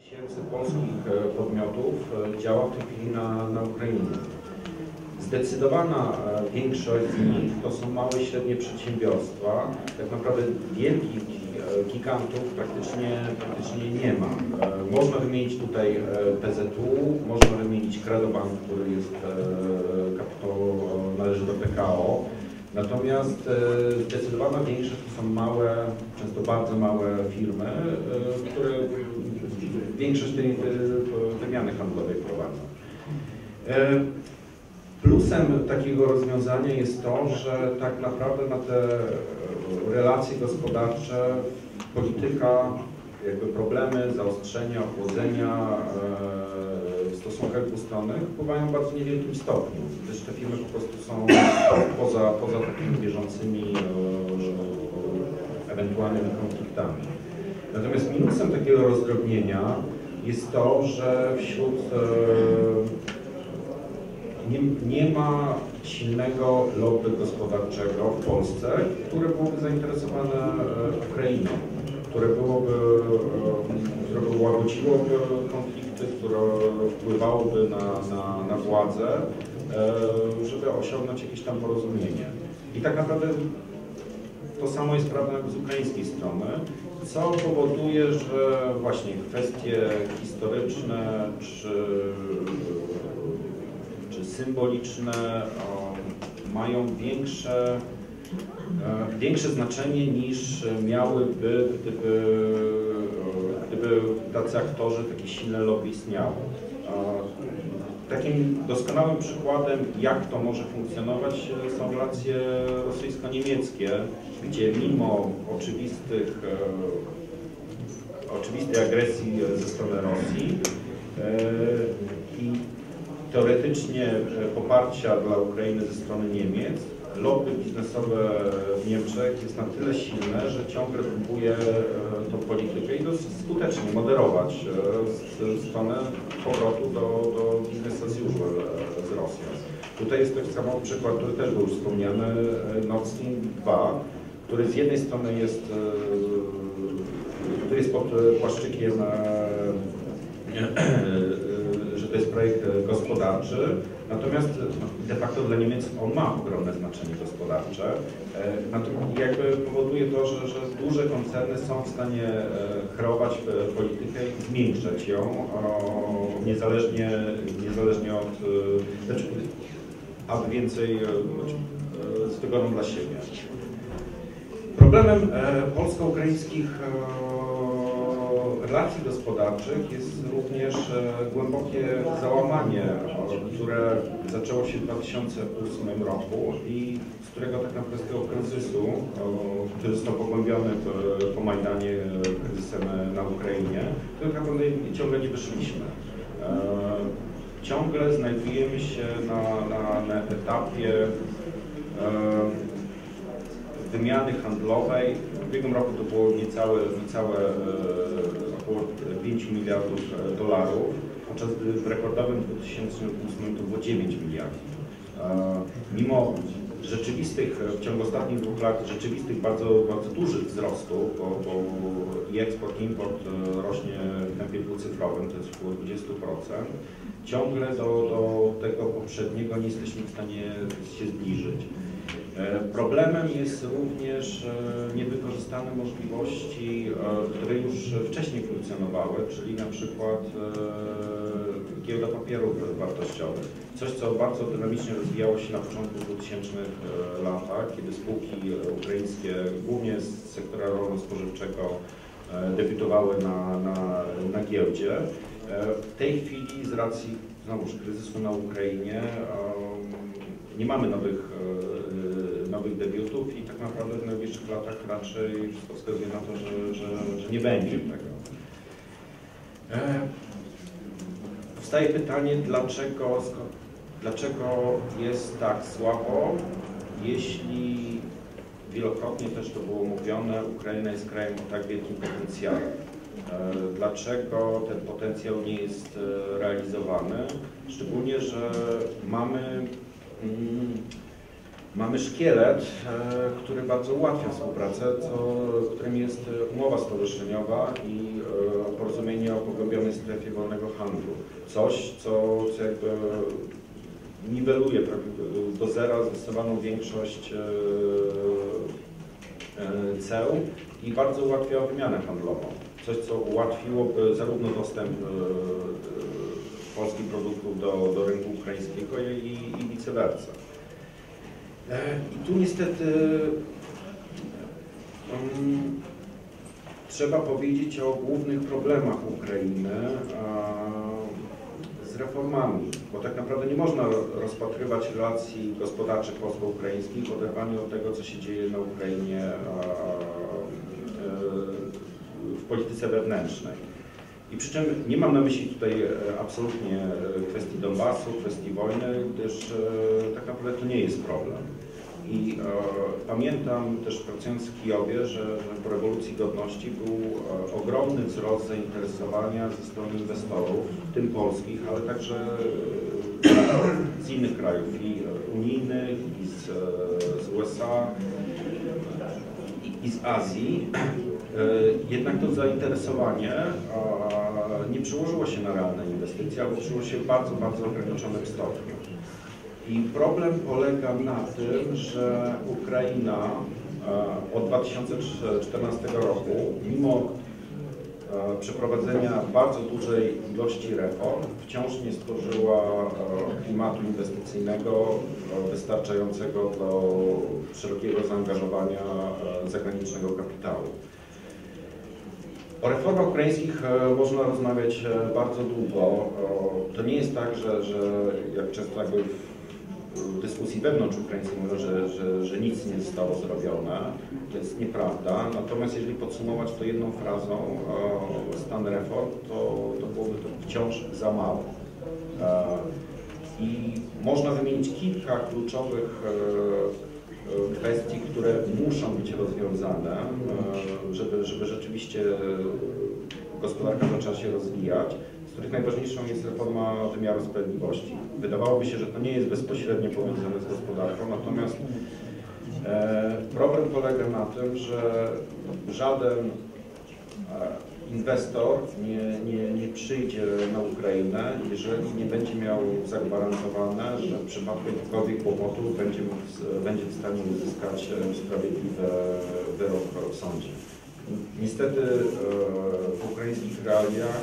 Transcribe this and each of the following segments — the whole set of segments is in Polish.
Tysięcy polskich podmiotów działa w tej chwili na Ukrainie. Zdecydowana większość z nich to są małe i średnie przedsiębiorstwa. Tak naprawdę wielkich gigantów praktycznie nie ma. Można wymienić tutaj PZU, można wymienić Credobank, który jest należy do PKO. Natomiast zdecydowana większość to są małe, często bardzo małe firmy, które większość tej wymiany handlowej prowadzą. Plusem takiego rozwiązania jest to, że tak naprawdę na te relacje gospodarcze polityka, jakby problemy, zaostrzenia, ochłodzenia w stosunkach dwustronnych wpływają w bardzo niewielkim stopniu, gdyż te firmy po prostu są poza takimi bieżącymi ewentualnymi konfliktami. Natomiast minusem takiego rozdrobnienia jest to, że wśród nie ma silnego lobby gospodarczego w Polsce, które byłoby zainteresowane Ukrainą, które łagodziłoby konflikty, które wpływałoby na władzę, żeby osiągnąć jakieś tam porozumienie. I tak naprawdę to samo jest prawdą z ukraińskiej strony, co powoduje, że właśnie kwestie historyczne czy symboliczne mają większe znaczenie niż miałyby, gdyby tacy aktorzy, takie silne lobby istniały. Takim doskonałym przykładem, jak to może funkcjonować, są relacje rosyjsko-niemieckie, gdzie mimo oczywistej agresji ze strony Rosji i teoretycznie poparcia dla Ukrainy ze strony Niemiec, lobby biznesowe w Niemczech jest na tyle silne, że ciągle próbuje tą politykę i dosyć skutecznie moderować w stronę powrotu do business as usual z Rosją. Tutaj jest taki sam przykład, który też był już wspomniany, Nord Stream 2, który z jednej strony jest pod płaszczykiem, że to jest projekt gospodarczy, natomiast de facto dla Niemiec on ma ogromne znaczenie gospodarcze. Natomiast jakby powoduje to, że duże koncerny są w stanie kreować politykę i zmiękczać ją, niezależnie od, aby więcej z wygodą dla siebie. Problemem polsko-ukraińskich relacji gospodarczych jest również głębokie załamanie, które zaczęło się w 2008 roku i z którego tak naprawdę z tego kryzysu, który został pogłębiony po Majdanie kryzysem na Ukrainie, to tak naprawdę ciągle nie wyszliśmy. Ciągle znajdujemy się na etapie wymiany handlowej. W ubiegłym roku to było niecałe około 5 miliardów dolarów, podczas gdy w rekordowym 2008 to było 9 miliardów. Mimo w ciągu ostatnich 2 lat rzeczywistych bardzo dużych wzrostów, bo i eksport, i import rośnie w tempie dwucyfrowym, to jest około 20%, ciągle do tego poprzedniego nie jesteśmy w stanie się zbliżyć. Problemem jest również niewykorzystane możliwości, które już wcześniej funkcjonowały, czyli na przykład giełda papierów wartościowych. Coś, co bardzo dynamicznie rozwijało się na początku 2000 latach, kiedy spółki ukraińskie, głównie z sektora rolno-spożywczego, debiutowały na giełdzie. W tej chwili z racji znowuż kryzysu na Ukrainie nie mamy nowych debiutów i tak naprawdę w najbliższych latach raczej wszystko wskazuje na to, że nie będzie tego. Powstaje pytanie, dlaczego jest tak słabo, jeśli wielokrotnie też to było mówione, Ukraina jest krajem o tak wielkim potencjale. Dlaczego ten potencjał nie jest realizowany? Szczególnie, że mamy Mamy szkielet, który bardzo ułatwia współpracę, którym jest umowa stowarzyszeniowa i porozumienie o pogłębionej strefie wolnego handlu. Coś, co jakby niweluje do zera zdecydowaną większość ceł i bardzo ułatwia wymianę handlową. Coś, co ułatwiłoby zarówno dostęp polskich produktów do rynku ukraińskiego i vice versa. I tu niestety trzeba powiedzieć o głównych problemach Ukrainy z reformami, bo tak naprawdę nie można rozpatrywać relacji gospodarczych polsko-ukraińskich w oderwaniu od tego, co się dzieje na Ukrainie w polityce wewnętrznej. I przy czym nie mam na myśli tutaj absolutnie kwestii Donbasu, kwestii wojny, gdyż tak naprawdę to nie jest problem. I pamiętam też, pracując w Kijowie, że po rewolucji godności był ogromny wzrost zainteresowania ze strony inwestorów, w tym polskich, ale także z innych krajów, i unijnych, i z USA, i z Azji. Jednak to zainteresowanie nie przełożyło się na realne inwestycje, albo przełożyło się w bardzo, bardzo ograniczonym stopniu. I problem polega na tym, że Ukraina od 2014 roku, mimo przeprowadzenia bardzo dużej ilości reform, wciąż nie stworzyła klimatu inwestycyjnego wystarczającego do szerokiego zaangażowania zagranicznego kapitału. O reformach ukraińskich można rozmawiać bardzo długo. To nie jest tak, że jak często jakby w dyskusji wewnątrzukraińskiej mówią, że nic nie zostało zrobione. To jest nieprawda. Natomiast jeżeli podsumować to jedną frazą, stan reform, to byłoby to wciąż za mało. I można wymienić kilka kluczowych kwestii, które muszą być rozwiązane, żeby rzeczywiście gospodarka zaczęła się rozwijać, z których najważniejszą jest reforma wymiaru sprawiedliwości. Wydawałoby się, że to nie jest bezpośrednio powiązane z gospodarką, natomiast problem polega na tym, że żaden inwestor nie przyjdzie na Ukrainę, jeżeli nie będzie miał zagwarantowane, że w przypadku jakichkolwiek kłopotów będzie w stanie uzyskać sprawiedliwy wyrok w sądzie. Niestety w ukraińskich realiach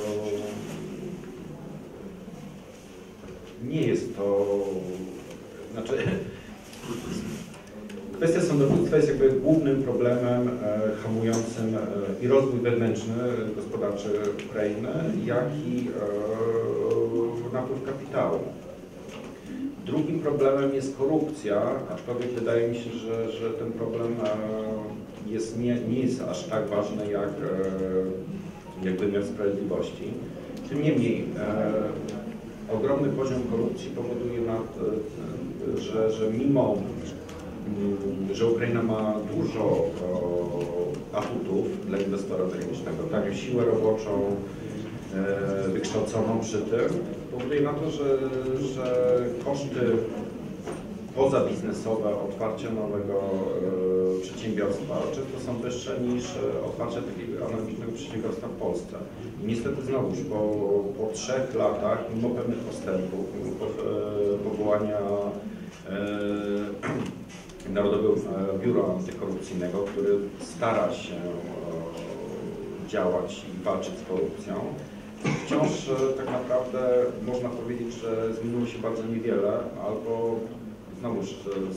nie jest to, znaczy kwestia sądownictwa jest jakby głównym problemem hamującym i rozwój wewnętrzny, gospodarczy Ukrainy, jak i napływ kapitału. Drugim problemem jest korupcja, aczkolwiek wydaje mi się, że ten problem nie jest aż tak ważny jak wymiar sprawiedliwości. Tym niemniej ogromny poziom korupcji powoduje, że mimo że Ukraina ma dużo atutów dla inwestora zagranicznego, tanią siłę roboczą, wykształconą przy tym, powoduje na to, że koszty pozabiznesowe otwarcia nowego przedsiębiorstwa często są wyższe niż otwarcie takiego analogicznego przedsiębiorstwa w Polsce. I niestety znowuż po 3 latach, mimo pewnych postępów, mimo powołania Narodowego Biura Antykorupcyjnego, który stara się działać i walczyć z korupcją, wciąż tak naprawdę można powiedzieć, że zmieniło się bardzo niewiele, albo znowuż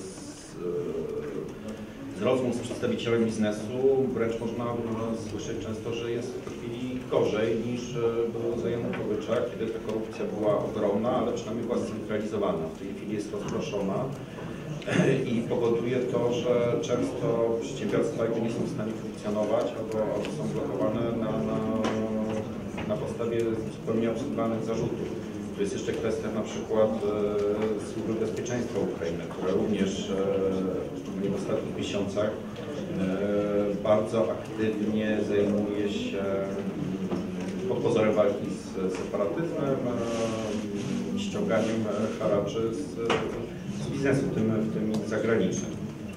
z rozmów z przedstawicielem biznesu wręcz można słyszeć często, że jest w tej chwili gorzej niż było za Janukowycza, kiedy ta korupcja była ogromna, ale przynajmniej była scentralizowana. W tej chwili jest rozproszona i powoduje to, że często przedsiębiorstwa jakby nie są w stanie funkcjonować albo są blokowane na podstawie zupełnie absurdalnych zarzutów. To jest jeszcze kwestia na przykład Służby Bezpieczeństwa Ukrainy, która również w ostatnich miesiącach bardzo aktywnie zajmuje się pod pozorem walki z separatyzmem, ściąganiem haraczy z biznesu, w tym zagranicznym.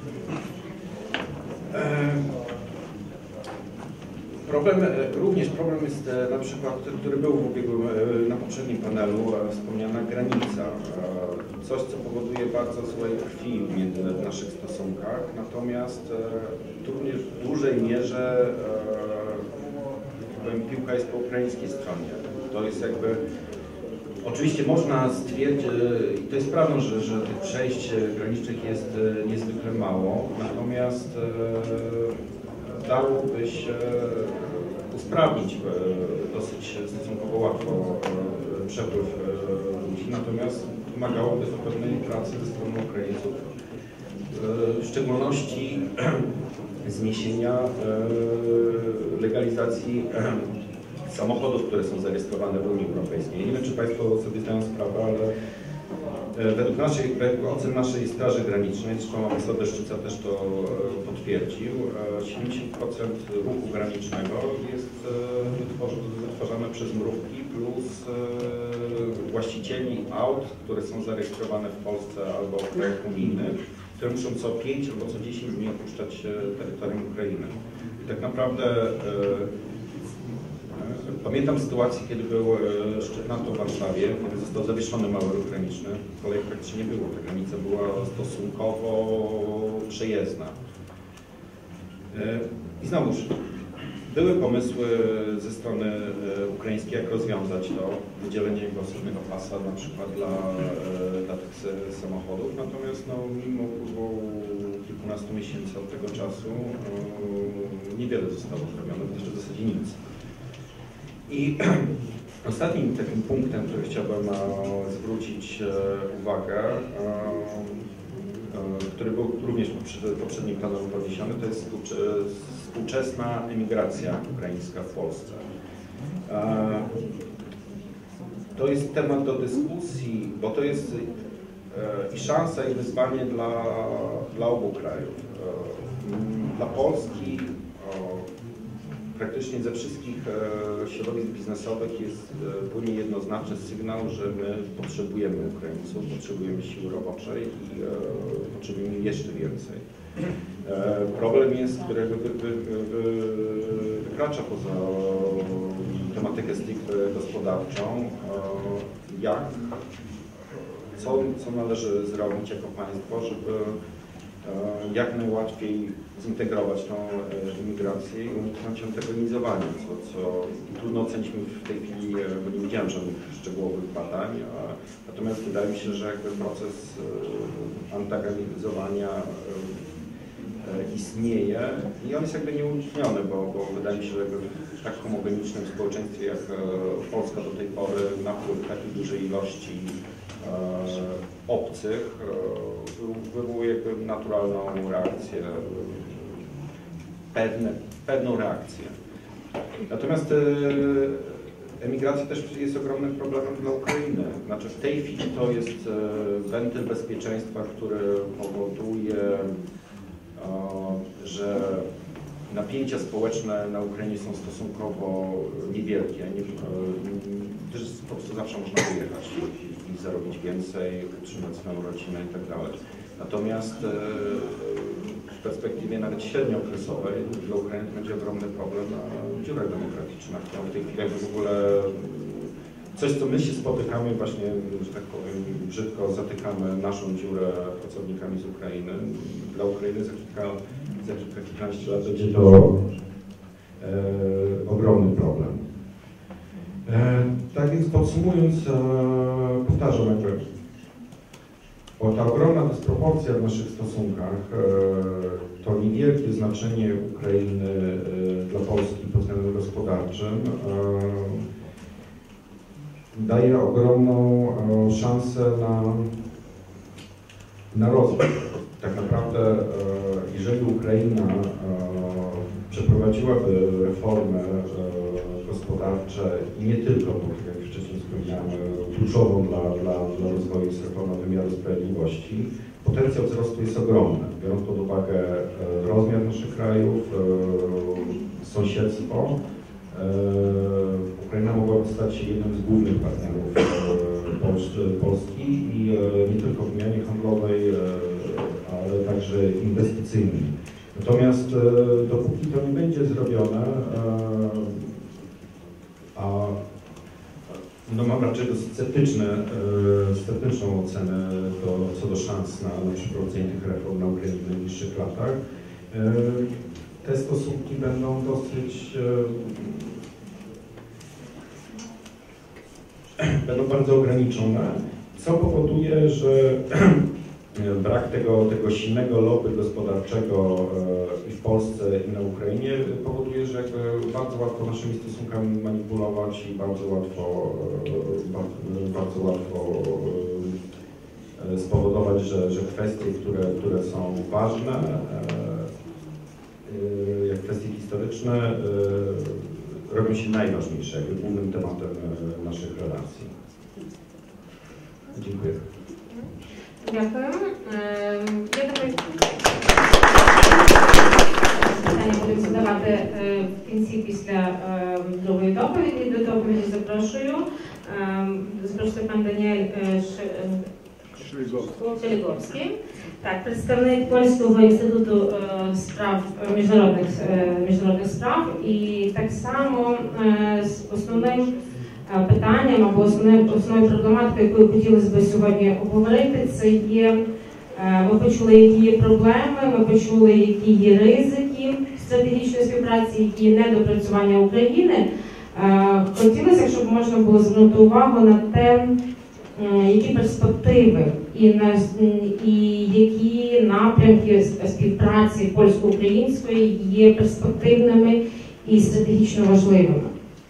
Również problem jest na przykład, który był na poprzednim panelu, wspomniana granica. Coś, co powoduje bardzo złej krwi w naszych stosunkach, natomiast tu również w dużej mierze piłka jest po ukraińskiej stronie. To jest jakby, oczywiście można stwierdzić, i to jest prawdą, że tych przejść granicznych jest niezwykle mało, natomiast dałoby się usprawnić dosyć stosunkowo łatwo przepływ ludzi, natomiast wymagałoby to pewnej pracy ze strony Ukraińców, w szczególności zniesienia legalizacji samochodów, które są zarejestrowane w Unii Europejskiej. Nie wiem, czy Państwo sobie zdają sprawę, ale według ocen naszej Straży Granicznej, zresztą ambasador Deszczyca też to potwierdził, 70% ruchu granicznego jest wytwarzane przez mrówki plus właścicieli aut, które są zarejestrowane w Polsce albo w krajach unijnych, które muszą co 5 albo co 10 dni opuszczać terytorium Ukrainy. I tak naprawdę pamiętam sytuację, kiedy był szczyt NATO w Warszawie, kiedy został zawieszony mały ruch graniczny. Kolei praktycznie nie było, ta granica była stosunkowo przejezdna. I znowuż, były pomysły ze strony ukraińskiej, jak rozwiązać to, wydzielenie osobnego pasa na przykład dla tych samochodów, natomiast no, mimo upływu kilkunastu miesięcy od tego czasu niewiele zostało zrobione, to jeszcze w zasadzie nic. I ostatnim takim punktem, który chciałbym zwrócić uwagę, który był również poprzednim planem podniesiony, to jest współczesna emigracja ukraińska w Polsce. To jest temat do dyskusji, bo to jest i szansa, i wyzwanie dla obu krajów. Dla Polski praktycznie ze wszystkich środowisk biznesowych płynie jednoznaczny sygnał, że my potrzebujemy Ukraińców, potrzebujemy siły roboczej i potrzebujemy jeszcze więcej. Problem jest, który wykracza poza tematykę stricte gospodarczą, co należy zrobić jako państwo, żeby jak najłatwiej zintegrować tą imigrację i uniknąć antagonizownia, co trudno ocenić w tej chwili, bo nie widziałem żadnych szczegółowych badań, natomiast wydaje mi się, że jakby proces antagonizowania istnieje i on jest jakby nieunikniony, bo wydaje mi się, że w tak homogenicznym społeczeństwie jak Polska do tej pory napływ takiej dużej ilości obcych wywołuje jakby naturalną reakcję, pewną reakcję. Natomiast emigracja też jest ogromnym problemem dla Ukrainy. Znaczy w tej chwili to jest wentyl bezpieczeństwa, który powoduje, że napięcia społeczne na Ukrainie są stosunkowo niewielkie. Też po prostu zawsze można wyjechać i zarobić więcej, utrzymać swoją rodzinę i tak dalej. Natomiast w perspektywie nawet średniookresowej dla Ukrainy to będzie ogromny problem na dziurach demokratycznych, którą w tej chwili w ogóle coś, co my się spotykamy właśnie, że tak powiem, brzydko zatykamy naszą dziurę pracownikami z Ukrainy. Dla Ukrainy za kilkanaście lat będzie to ogromny problem. Tak więc podsumumując, powtarzam jakby, bo ta ogromna dysproporcja w naszych stosunkach, to niewielkie znaczenie Ukrainy dla Polski pod względem gospodarczym daje ogromną szansę na rozwój. Tak naprawdę, jeżeli Ukraina przeprowadziłaby reformy gospodarcze i nie tylko, bo jak wcześniej wspomniałem, kluczową dla rozwoju jest reforma wymiaru sprawiedliwości, potencjał wzrostu jest ogromny, biorąc pod uwagę rozmiar naszych krajów, sąsiedztwo Ukraina mogłaby stać się jednym z głównych partnerów Polski i nie tylko w wymianie handlowej, ale także inwestycyjnej. Natomiast dopóki to nie będzie zrobione, no mam raczej dosyć sceptyczną ocenę co do szans na przeprowadzenie tych reform na Ukrainie w najbliższych latach. Te stosunki będą będą bardzo ograniczone, co powoduje, że brak tego silnego lobby gospodarczego i w Polsce, i na Ukrainie powoduje, że jakby bardzo łatwo naszymi stosunkami manipulować i bardzo łatwo spowodować, że kwestie, które są ważne, jak kwestie historyczne, robią się najważniejsze, jakby głównym tematem naszych relacji. Dziękuję. Дякую. Я думаю, питання будемо задавати в кінці після другої доповіді. До доповіді запрошую пан Даніель Шеліговський, так, представник Польського інституту справ міжнародних справ, і так само з основним питанням або основною проблематикою, яку хотілося б сьогодні обговорити, це є, ми почули, які є проблеми, ми почули, які є ризики стратегічної співпраці, які є недопрацювання України. Хотілося, щоб можна було звернути увагу на те, які перспективи і які напрямки співпраці польсько-української є перспективними і стратегічно важливими.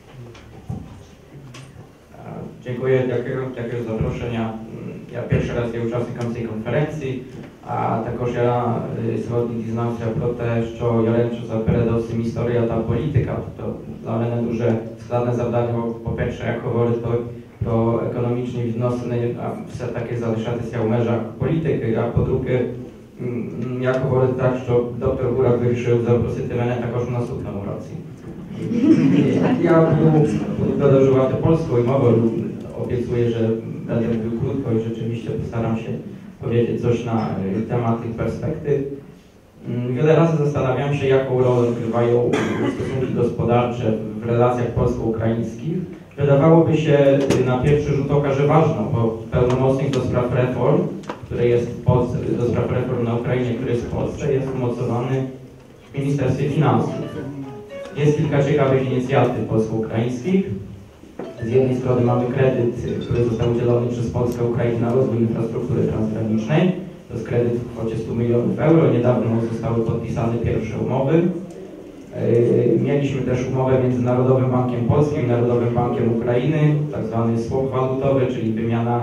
Dziękuję za zaproszenia. Ja pierwszy raz je учасникам цієї конференції, а також я сьогодні дізнався про те, що Яремчук передовсім історія та політика. Тобто для мене дуже складне завдання, бо, по-перше, як говорити про економічні відносини, а все-таки залишатися в межах політики, а по-друге, як говорити так, що доктор Бурак вирішив запросити мене також у наступному році. Ja буду продовжувати польською мовою, obiecuję, że będę mówił krótko i rzeczywiście postaram się powiedzieć coś na temat tych perspektyw. Wiele razy zastanawiam się, jaką rolę odgrywają stosunki gospodarcze w relacjach polsko-ukraińskich. Wydawałoby się na pierwszy rzut oka, że ważną, bo pełnomocnik do spraw reform, który jest w Polsce, do spraw reform na Ukrainie, który jest w Polsce, jest umocowany w Ministerstwie Finansów. Jest kilka ciekawych inicjatyw polsko-ukraińskich. Z jednej strony mamy kredyt, który został udzielony przez Polskę Ukrainie na rozwój infrastruktury transgranicznej. To jest kredyt w kwocie 100 milionów euro. Niedawno zostały podpisane pierwsze umowy. Mieliśmy też umowę między Narodowym Bankiem Polskim i Narodowym Bankiem Ukrainy, tak zwany swap walutowy, czyli wymiana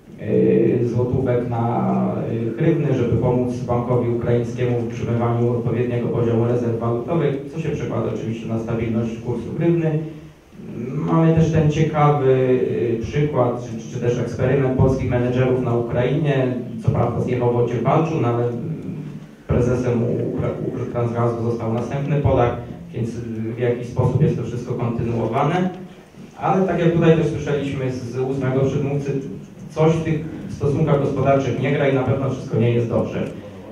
złotówek na hrywny, żeby pomóc bankowi ukraińskiemu w utrzymywaniu odpowiedniego poziomu rezerw walutowych, co się przekłada oczywiście na stabilność kursu hrywny. Mamy też ten ciekawy przykład, czy też eksperyment polskich menedżerów na Ukrainie. Co prawda zjechał Wojciech Balczuk, no ale prezesem Transgazu został następny Polak, więc w jakiś sposób jest to wszystko kontynuowane. Ale tak jak tutaj też słyszeliśmy z ósmego przedmówcy, coś w tych stosunkach gospodarczych nie gra i na pewno wszystko nie jest dobrze.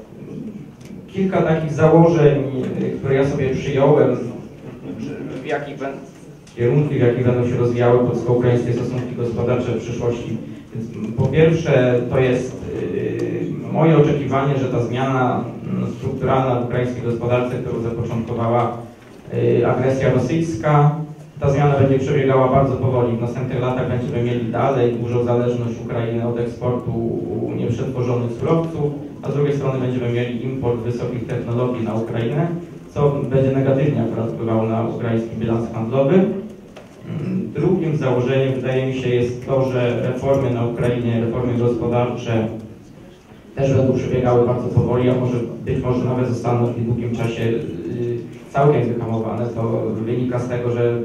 Kilka takich założeń, które ja sobie przyjąłem, w jakich będą się rozwijały polsko-ukraińskie stosunki gospodarcze w przyszłości. Więc po pierwsze, to jest moje oczekiwanie, że ta zmiana strukturalna w ukraińskiej gospodarce, którą zapoczątkowała agresja rosyjska, ta zmiana będzie przebiegała bardzo powoli. W następnych latach będziemy mieli dalej dużą zależność Ukrainy od eksportu nieprzetworzonych surowców, a z drugiej strony będziemy mieli import wysokich technologii na Ukrainę, co będzie negatywnie akurat wpływało na ukraiński bilans handlowy. Drugim założeniem, wydaje mi się, jest to, że reformy na Ukrainie, reformy gospodarcze też będą przebiegały bardzo powoli, a być może nawet zostaną w niedługim czasie całkiem wyhamowane. To wynika z tego, że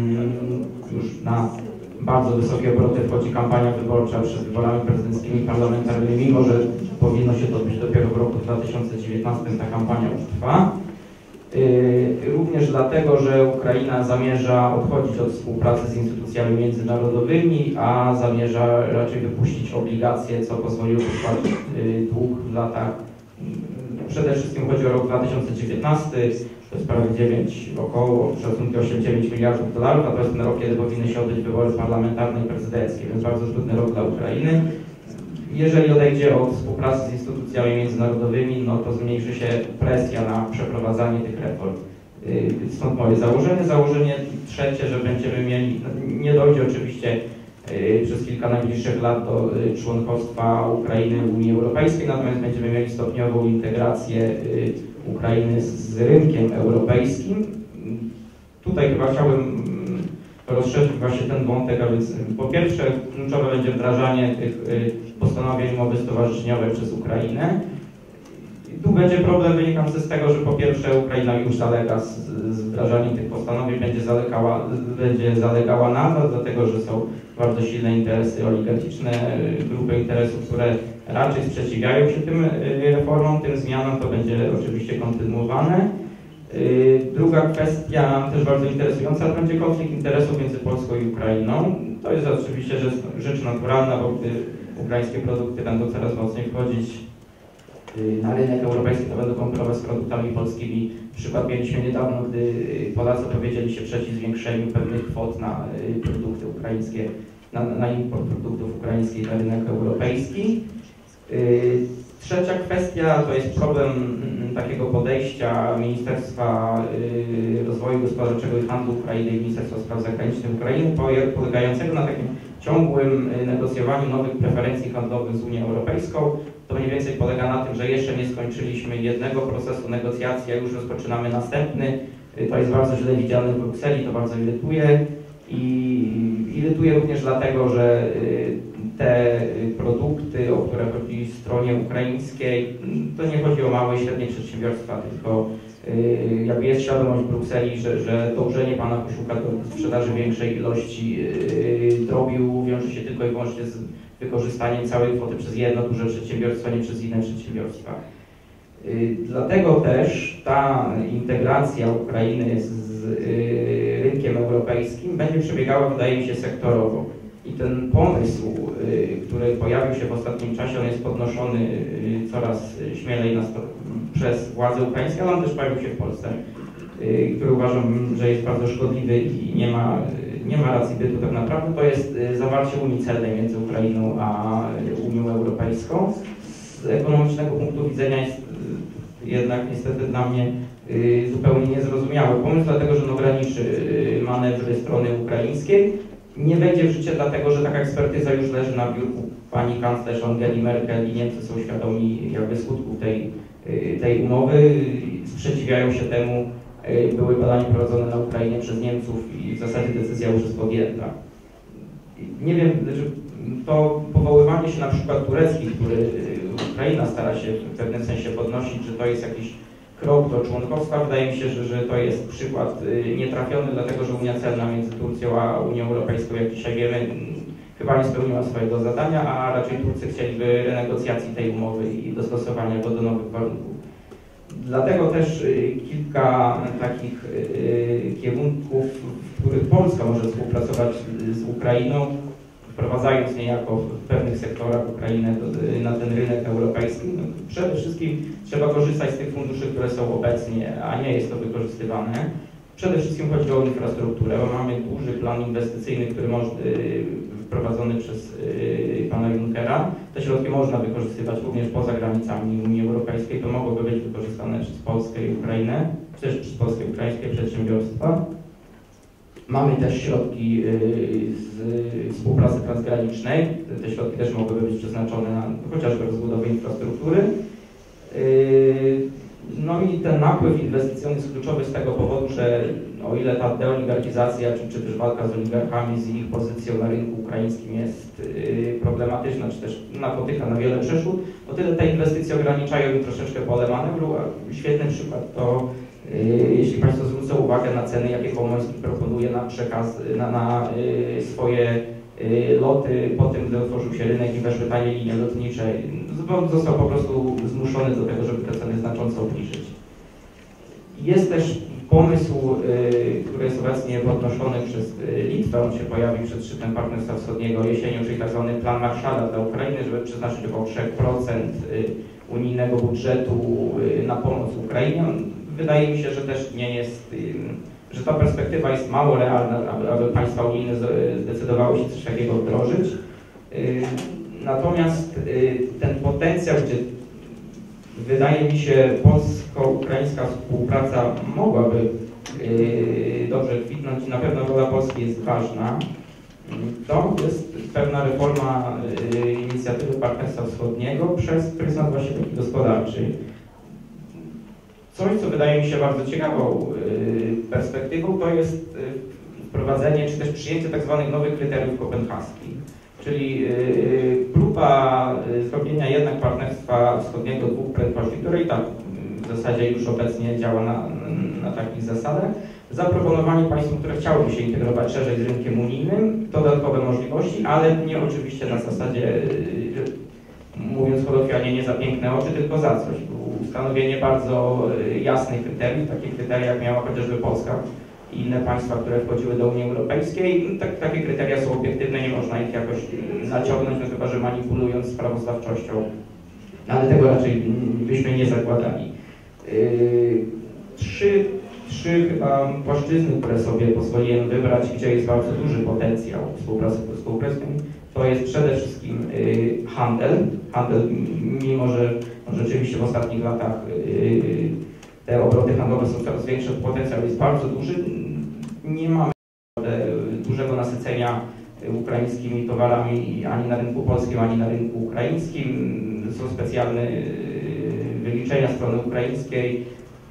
już na bardzo wysokie obroty wchodzi kampania wyborcza przed wyborami prezydenckimi i parlamentarnymi, mimo że powinno się to odbyć dopiero w roku 2019, ta kampania już trwa. Również dlatego, że Ukraina zamierza odchodzić od współpracy z instytucjami międzynarodowymi, a zamierza raczej wypuścić obligacje, co pozwoliło spłacić dług w latach. Przede wszystkim chodzi o rok 2019, to jest prawie około szacunki 8-9 miliardów dolarów, a to jest ten rok, kiedy powinny się odbyć wybory parlamentarne i prezydenckie, więc bardzo trudny rok dla Ukrainy. Jeżeli odejdzie od współpracy z instytucjami międzynarodowymi, no to zmniejszy się presja na przeprowadzanie tych reform. Stąd moje założenie. Założenie trzecie, że będziemy mieli, nie dojdzie oczywiście przez kilka najbliższych lat do członkostwa Ukrainy w Unii Europejskiej, natomiast będziemy mieli stopniową integrację Ukrainy z rynkiem europejskim. Tutaj chyba chciałbym rozszerzyć właśnie ten wątek, a więc po pierwsze kluczowe będzie wdrażanie tych postanowień umowy stowarzyszeniowej przez Ukrainę. I tu będzie problem wynikający z tego, że po pierwsze Ukraina już zalega z wdrażaniem tych postanowień, będzie zalegała nadal, dlatego że są bardzo silne interesy oligarchiczne, grupy interesów, które raczej sprzeciwiają się tym reformom, tym zmianom, to będzie oczywiście kontynuowane. Druga kwestia, też bardzo interesująca, to będzie konflikt interesów między Polską i Ukrainą. To jest oczywiście rzecz naturalna, bo gdy ukraińskie produkty będą coraz mocniej wchodzić na rynek europejski, to będą konkurować z produktami polskimi. Przykład mieliśmy niedawno, gdy Polacy powiedzieli się przeciw zwiększeniu pewnych kwot na produkty ukraińskie, na import produktów ukraińskich na rynek europejski. Trzecia kwestia to jest problem takiego podejścia Ministerstwa Rozwoju Gospodarczego i Handlu Ukrainy i Ministerstwa Spraw Zagranicznych Ukrainy, polegającego na takim ciągłym negocjowaniu nowych preferencji handlowych z Unią Europejską. To mniej więcej polega na tym, że jeszcze nie skończyliśmy jednego procesu negocjacji, a już rozpoczynamy następny. To jest bardzo źle widziane w Brukseli, to bardzo irytuje. I irytuje również dlatego, że te produkty, o które chodzi w stronie ukraińskiej, to nie chodzi o małe i średnie przedsiębiorstwa, tylko jakby jest świadomość w Brukseli, że dążenie pana Kosiuka do sprzedaży większej ilości drobiu wiąże się tylko i wyłącznie z wykorzystaniem całej kwoty przez jedno duże przedsiębiorstwo, nie przez inne przedsiębiorstwa. Dlatego też ta integracja Ukrainy z rynkiem europejskim będzie przebiegała, wydaje mi się, sektorowo. I ten pomysł, który pojawił się w ostatnim czasie, on jest podnoszony coraz śmielej przez władze ukraińskie, ale on też pojawił się w Polsce, który uważam, że jest bardzo szkodliwy i nie ma racji bytu tak naprawdę. To jest zawarcie Unii Celnej między Ukrainą a Unią Europejską. Z ekonomicznego punktu widzenia jest jednak niestety dla mnie zupełnie niezrozumiały pomysł, dlatego że on ograniczy manewry strony ukraińskiej. Nie wejdzie w życie dlatego, że taka ekspertyza już leży na biurku pani kanclerz Angeli Merkel i Niemcy są świadomi jakby skutków tej umowy, sprzeciwiają się temu. Były badania prowadzone na Ukrainie przez Niemców i w zasadzie decyzja już jest podjęta. Nie wiem, to powoływanie się na przykład turecki, który Ukraina stara się w pewnym sensie podnosić, że to jest jakiś krok do członkostwa. Wydaje mi się, że to jest przykład nietrafiony, dlatego że Unia Celna między Turcją a Unią Europejską, jak dzisiaj wiemy, chyba nie spełniła swojego zadania, a raczej Turcy chcieliby renegocjacji tej umowy i dostosowania go do nowych warunków. Dlatego też kilka takich kierunków, w których Polska może współpracować z Ukrainą, wprowadzając niejako w pewnych sektorach Ukrainę na ten rynek europejski. No, przede wszystkim trzeba korzystać z tych funduszy, które są obecnie, a nie jest to wykorzystywane. Przede wszystkim chodzi o infrastrukturę, bo mamy duży plan inwestycyjny, który wprowadzony przez pana Junckera. Te środki można wykorzystywać również poza granicami Unii Europejskiej. To mogłoby być wykorzystane przez Polskę i Ukrainę, też przez polskie i ukraińskie przedsiębiorstwa. Mamy też środki z współpracy transgranicznej. Te środki też mogłyby być przeznaczone na chociażby rozbudowę infrastruktury. No i ten napływ inwestycyjny jest kluczowy z tego powodu, że o ile ta deoligarchizacja, czy też walka z oligarchami, z ich pozycją na rynku ukraińskim jest problematyczna, czy też napotyka na wiele przeszkód, o tyle te inwestycje ograniczają im troszeczkę pole manewru. Świetny przykład to, jeśli Państwo zwrócą uwagę na ceny, jakie Kołomoński proponuje na przekaz, na swoje loty po tym, gdy otworzył się rynek i weszły tanie linie lotnicze, został po prostu zmuszony do tego, żeby te ceny znacząco obniżyć. Jest też pomysł, który jest obecnie podnoszony przez Litwę, on się pojawił przed szczytem Partnerstwa Wschodniego jesienią, czyli tak zwany plan Marshalla dla Ukrainy, żeby przeznaczyć około 3% unijnego budżetu na pomoc Ukrainie. Wydaje mi się, że też nie jest, że ta perspektywa jest mało realna, aby państwa unijne zdecydowały się coś takiego wdrożyć. Natomiast ten potencjał, gdzie wydaje mi się polsko-ukraińska współpraca mogłaby dobrze kwitnąć i na pewno rola Polski jest ważna, to jest pewna reforma inicjatywy Partnerstwa Wschodniego przez pryzmat właśnie taki gospodarczy. Coś, co wydaje mi się bardzo ciekawą perspektywą, to jest wprowadzenie czy też przyjęcie tak zwanych nowych kryteriów kopenhaskich, czyli próba zrobienia jednak Partnerstwa Wschodniego dwóch prędkości, które i tak w zasadzie już obecnie działa na takich zasadach, zaproponowanie państwom, które chciałyby się integrować szerzej z rynkiem unijnym, dodatkowe możliwości, ale nie oczywiście na zasadzie, mówiąc kolokwialnie, nie za piękne oczy, tylko za coś. Ustanowienie bardzo jasnych kryteriów, takie kryteria jak miała chociażby Polska i inne państwa, które wchodziły do Unii Europejskiej. Takie kryteria są obiektywne, nie można ich jakoś naciągnąć, no chyba że manipulując sprawozdawczością, ale tego raczej byśmy nie zakładali. Trzy chyba płaszczyzny, które sobie pozwoliłem wybrać, gdzie jest bardzo duży potencjał współpracy polsko-ukraińskiej, to jest przede wszystkim handel. Handel, mimo że rzeczywiście w ostatnich latach te obroty handlowe są coraz większe, potencjał jest bardzo duży. Nie mamy dużego nasycenia ukraińskimi towarami ani na rynku polskim, ani na rynku ukraińskim. Są specjalne wyliczenia strony ukraińskiej.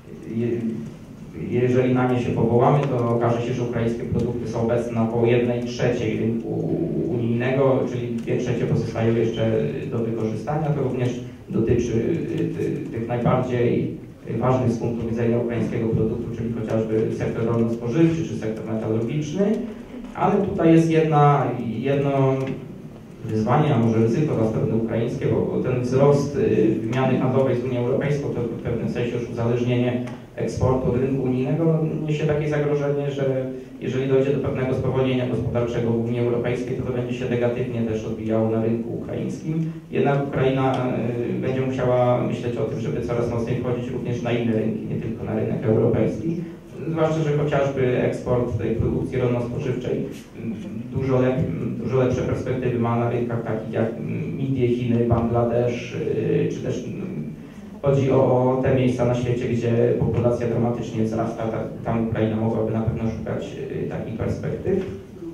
Jeżeli na nie się powołamy, to okaże się, że ukraińskie produkty są obecne na około 1/3 rynku unijnego, czyli 2/3 pozostają jeszcze do wykorzystania. To również dotyczy tych najbardziej ważnych z punktu widzenia ukraińskiego produktu, czyli chociażby sektor rolno-spożywczy czy sektor metalurgiczny, ale tutaj jest jedno wyzwanie, a może ryzyko dla strony ukraińskiej, bo ten wzrost wymiany handlowej z Unią Europejską to w pewnym sensie już uzależnienie eksportu od rynku unijnego niesie takie zagrożenie, że jeżeli dojdzie do pewnego spowolnienia gospodarczego w Unii Europejskiej, to będzie się negatywnie też odbijało na rynku ukraińskim. Jednak Ukraina będzie musiała myśleć o tym, żeby coraz mocniej wchodzić również na inne rynki, nie tylko na rynek europejski. Zwłaszcza, że chociażby eksport tej produkcji rolno-spożywczej dużo lepsze perspektywy ma na rynkach takich jak Indie, Chiny, Bangladesz, czy też chodzi o te miejsca na świecie, gdzie populacja dramatycznie wzrasta. Tam Ukraina mogłaby na pewno szukać takich perspektyw.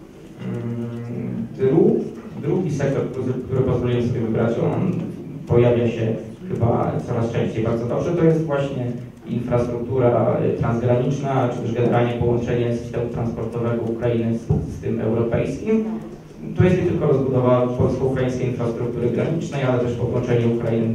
Drugi sektor, który pozwoliłem sobie wybrać, on pojawia się chyba coraz częściej bardzo dobrze, to jest właśnie infrastruktura transgraniczna, czy też generalnie połączenie systemu transportowego Ukrainy z tym europejskim. To jest nie tylko rozbudowa polsko-ukraińskiej infrastruktury granicznej, ale też podłączenie Ukrainy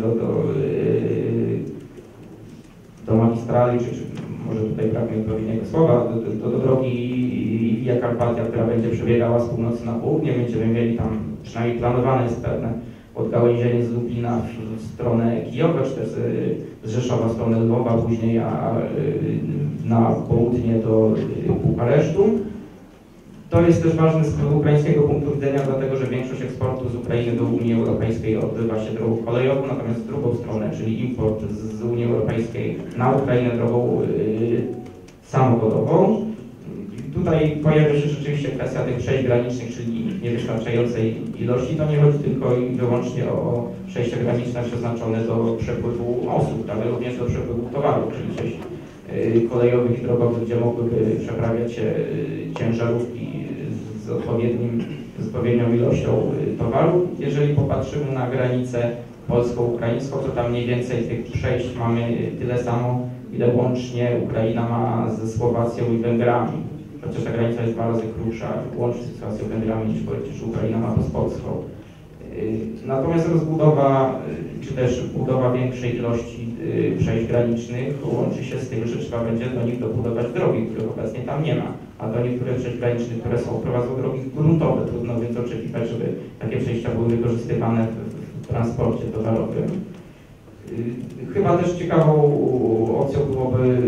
do magistrali, czy może tutaj brak mi odpowiedniego słowa, do drogi Via Carpatia, która będzie przebiegała z północy na południe. Będziemy mieli tam, przynajmniej planowane jest pewne odgałęzienie z Lublina w stronę Kijowa, czy też z Rzeszowa w stronę Lwowa, później na południe do Bukaresztu. To jest też ważne z ukraińskiego punktu widzenia, dlatego że większość eksportu z Ukrainy do Unii Europejskiej odbywa się drogą kolejową, natomiast w drugą stronę, czyli import z Unii Europejskiej na Ukrainę drogą samochodową. Tutaj pojawia się rzeczywiście kwestia tych przejść granicznych, czyli niewystarczającej ilości. To nie chodzi tylko i wyłącznie o przejścia graniczne przeznaczone do przepływu osób, ale również do przepływu towarów, czyli przejść kolejowych i drogowych, gdzie mogłyby przeprawiać się ciężarówki z odpowiednią ilością towarów. Jeżeli popatrzymy na granicę polsko-ukraińską, to tam mniej więcej tych przejść mamy tyle samo, ile łącznie Ukraina ma ze Słowacją i Węgrami. Chociaż ta granica jest 2 razy krótsza, łącznie z Słowacją i Węgrami, niż przecież Ukraina ma to z Polską. Natomiast rozbudowa, czy też budowa większej ilości przejść granicznych łączy się z tym, że trzeba będzie do nich dobudować drogi, których obecnie tam nie ma. A do niektórych przejść granicznych, które są, prowadzą drogi gruntowe. Trudno więc oczekiwać, żeby takie przejścia były wykorzystywane w transporcie towarowym. Chyba też ciekawą opcją byłoby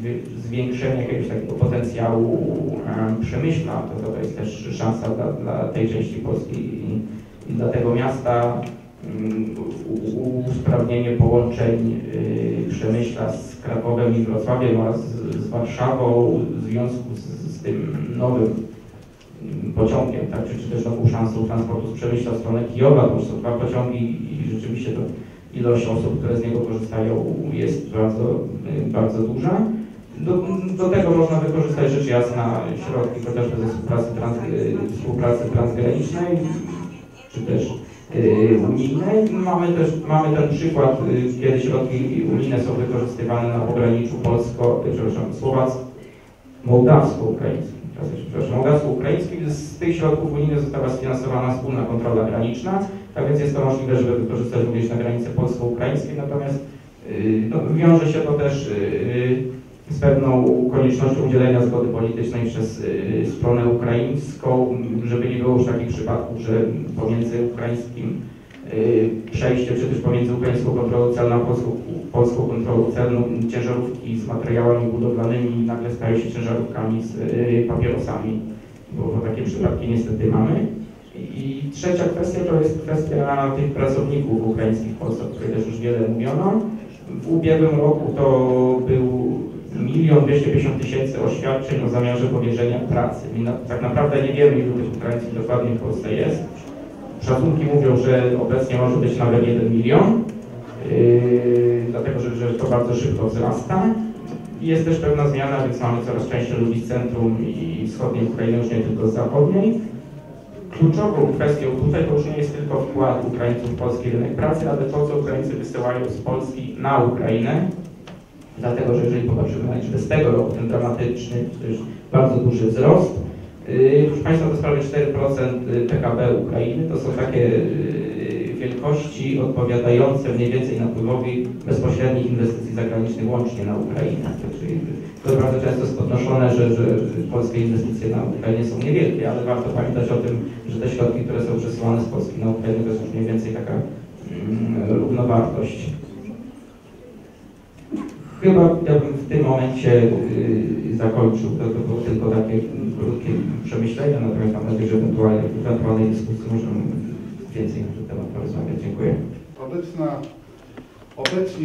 zwiększenie jakiegoś takiego potencjału przemyśla, to jest też szansa dla tej części Polski i dla tego miasta. Usprawnienie połączeń Przemyśla z Krakowem i Wrocławiem oraz z Warszawą w związku z tym nowym pociągiem, tak, czy też nową szansą transportu z Przemyśla w stronę Kijowa. To już są 2 pociągi i rzeczywiście to ilość osób, które z niego korzystają, jest bardzo, bardzo duża. Do tego można wykorzystać rzecz jasna środki chociażby ze współpracy transgranicznej, czy też unijnej. Mamy ten przykład, kiedy środki unijne są wykorzystywane na pograniczu mołdawsko-ukraińskim. Z tych środków unijnych została sfinansowana wspólna kontrola graniczna, tak więc jest to możliwe, żeby wykorzystać również na granicy polsko-ukraińskiej, natomiast wiąże się to też z pewną koniecznością udzielenia zgody politycznej przez stronę ukraińską, żeby nie było już takich przypadków, że pomiędzy ukraińskim przejściem, czy też pomiędzy ukraińską kontrolą celną a polską kontrolą celną ciężarówki z materiałami budowlanymi nagle stają się ciężarówkami z papierosami, bo takie przypadki niestety mamy. I trzecia kwestia to jest kwestia tych pracowników ukraińskich w Polsce, o której też już wiele mówiono. W ubiegłym roku to był 1 250 000 oświadczeń o zamiarze powierzenia pracy. Tak naprawdę nie wiemy, ilu tych Ukraińców dokładnie w Polsce jest. Szacunki mówią, że obecnie może być nawet 1 milion, dlatego że to bardzo szybko wzrasta. Jest też pewna zmiana, więc mamy coraz częściej ludzi z centrum i wschodniej Ukrainy, już nie tylko z zachodniej. Kluczową kwestią tutaj to już nie jest tylko wkład Ukraińców w polski rynek pracy, ale to, co Ukraińcy wysyłają z Polski na Ukrainę. Dlatego, że jeżeli popatrzymy na liczbę z tego roku, ten dramatyczny, to już bardzo duży wzrost. Proszę Państwa, to jest prawie 4% PKB Ukrainy. To są takie wielkości odpowiadające mniej więcej napływowi bezpośrednich inwestycji zagranicznych łącznie na Ukrainę. Czyli to bardzo często jest podnoszone, że polskie inwestycje na Ukrainie są niewielkie, ale warto pamiętać o tym, że te środki, które są przesyłane z Polski na Ukrainę, to jest już mniej więcej taka równowartość. Chyba ja bym w tym momencie zakończył. To było tylko takie krótkie przemyślenia, natomiast mam nadzieję, że w ewentualnej dyskusji możemy więcej na ten temat porozmawiać. Dziękuję. Obecnie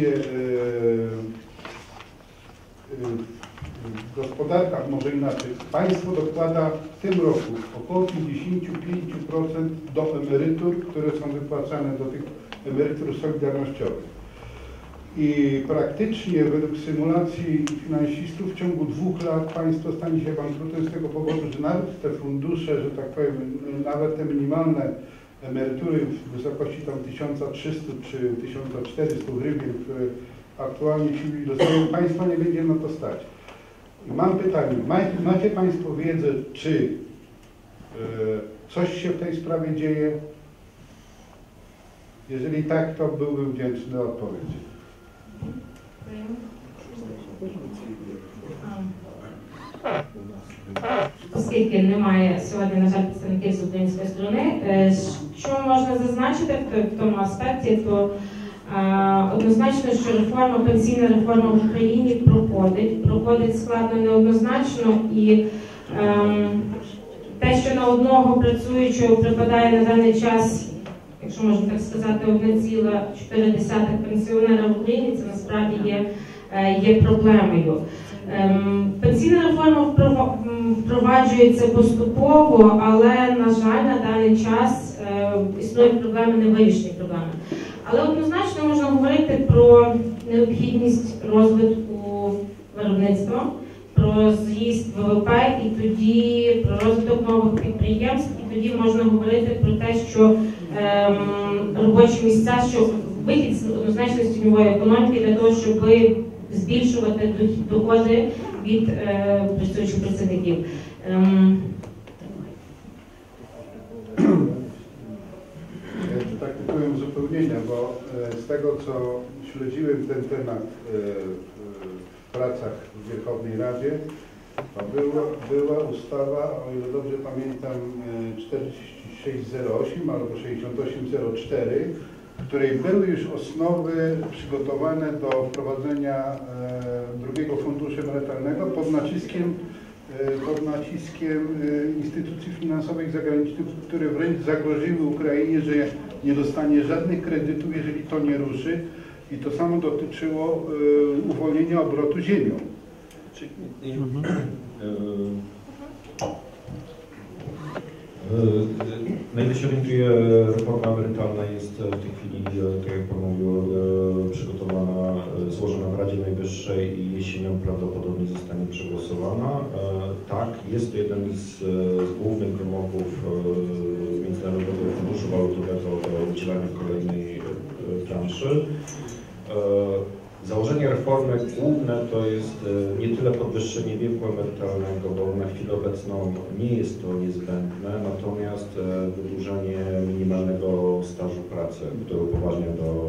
w gospodarkach, może inaczej, państwo dokłada w tym roku około 55% do emerytur, które są wypłacane do tych emerytur solidarnościowych. I praktycznie według symulacji finansistów w ciągu 2 lat państwo stanie się bankrutem z tego powodu, że nawet te fundusze, że tak powiem, nawet te minimalne emerytury w wysokości tam 1300 czy 1400 hrywien, które aktualnie ci ludzie dostają, państwo nie będzie na to stać. I mam pytanie, macie Państwo wiedzę, czy coś się w tej sprawie dzieje? Jeżeli tak, to byłbym wdzięczny za odpowiedź. Оскільки немає сьогодні, на жаль, представників з української сторони, що можна зазначити в тому аспекті, то однозначно, що пенсійна реформа в Україні проходить складно, неоднозначно, і те, що на одного працюючого припадає на даний час, якщо можна так сказати, 1,4 пенсіонера в Україні, це насправді є проблемою. Пенсійна реформа впроваджується поступово, але, на жаль, на даний час існують проблеми, невирішені проблеми. Але однозначно можна говорити про необхідність розвитку виробництва, про зріст ВВП, і тоді про розвиток нових підприємств, і тоді можна говорити про те, що робочі місця, що вихід однозначно з тіньової економіки для того, щоб збільшувати доходи від працюючих працівників. Tak powiem uzupełnienia, bo z tego co śledziłem ten temat w pracach w Wierchownej Radzie, to była ustawa, o ile dobrze pamiętam, 4608 albo 6804, w której były już osnowy przygotowane do wprowadzenia drugiego funduszu emerytalnego pod naciskiem instytucji finansowych zagranicznych, które wręcz zagroziły Ukrainie, że nie dostanie żadnych kredytów, jeżeli to nie ruszy. I to samo dotyczyło uwolnienia obrotu ziemią. Na ile się orientuję, reforma emerytalna jest w tej chwili, tak jak Pan mówił, przygotowana, złożona w Radzie Najwyższej i jesienią prawdopodobnie zostanie przegłosowana. Tak, jest to jeden z głównych wymogów Międzynarodowego Funduszu Walutowego do udzielania kolejnej transzy. Założenie reformy główne to jest nie tyle podwyższenie wieku emerytalnego, bo na chwilę obecną nie jest to niezbędne, natomiast wydłużenie minimalnego stażu pracy, który upoważnia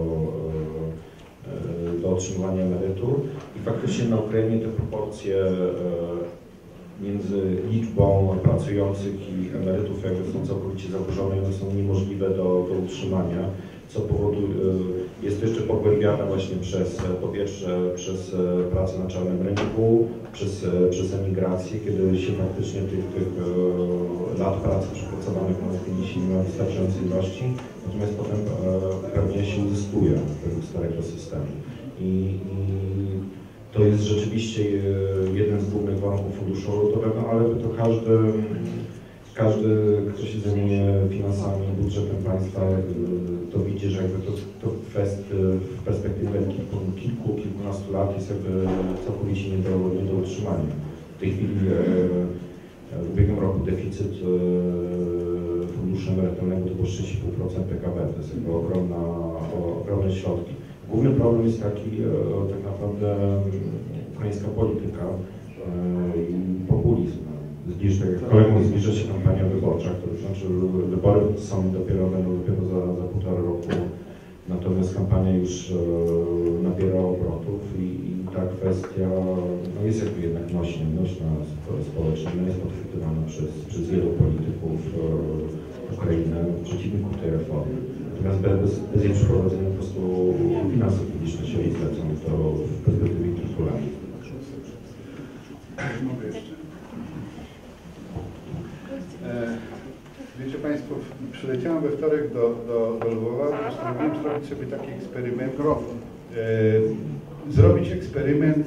do otrzymywania emerytur. I faktycznie na Ukrainie te proporcje między liczbą pracujących i emerytów jakby są całkowicie zaburzone i one są niemożliwe do utrzymania, co powoduje, jest to jeszcze pogłębiane właśnie po pierwsze przez pracę na czarnym rynku, przez emigrację, kiedy się faktycznie tych lat pracy przepracowanych na chwili się nie ma wystarczającej ilości, natomiast potem pewnie się uzyskuje tego starego systemu. I to jest rzeczywiście jeden z głównych warunków funduszu walutowego, ale to każdy, kto się zajmuje finansami, budżetem państwa, to widzi, że jakby to w perspektywie kilkunastu lat jest jakby całkowicie nie do utrzymania. W tej chwili w ubiegłym roku deficyt funduszu emerytalnego to było 6,5% PKB, to jest jakby ogromne środki. Główny problem jest taki tak naprawdę ukraińska polityka i populizm. Zbliża się kampania wyborcza, to znaczy wybory będą dopiero za półtora roku, natomiast kampania już nabiera obrotów i ta kwestia jest jakby jednak nośna społecznie, jest podchwytywana przez wielu polityków Ukrainy, przeciwników tej reformy. Natomiast bez jej przeprowadzenia po prostu finanse publiczne się rozlecą w perspektywie kilku lat. Wiecie Państwo, przyleciałem we wtorek do Lwowa, postanowiłem zrobić sobie taki eksperyment. Zrobić eksperyment,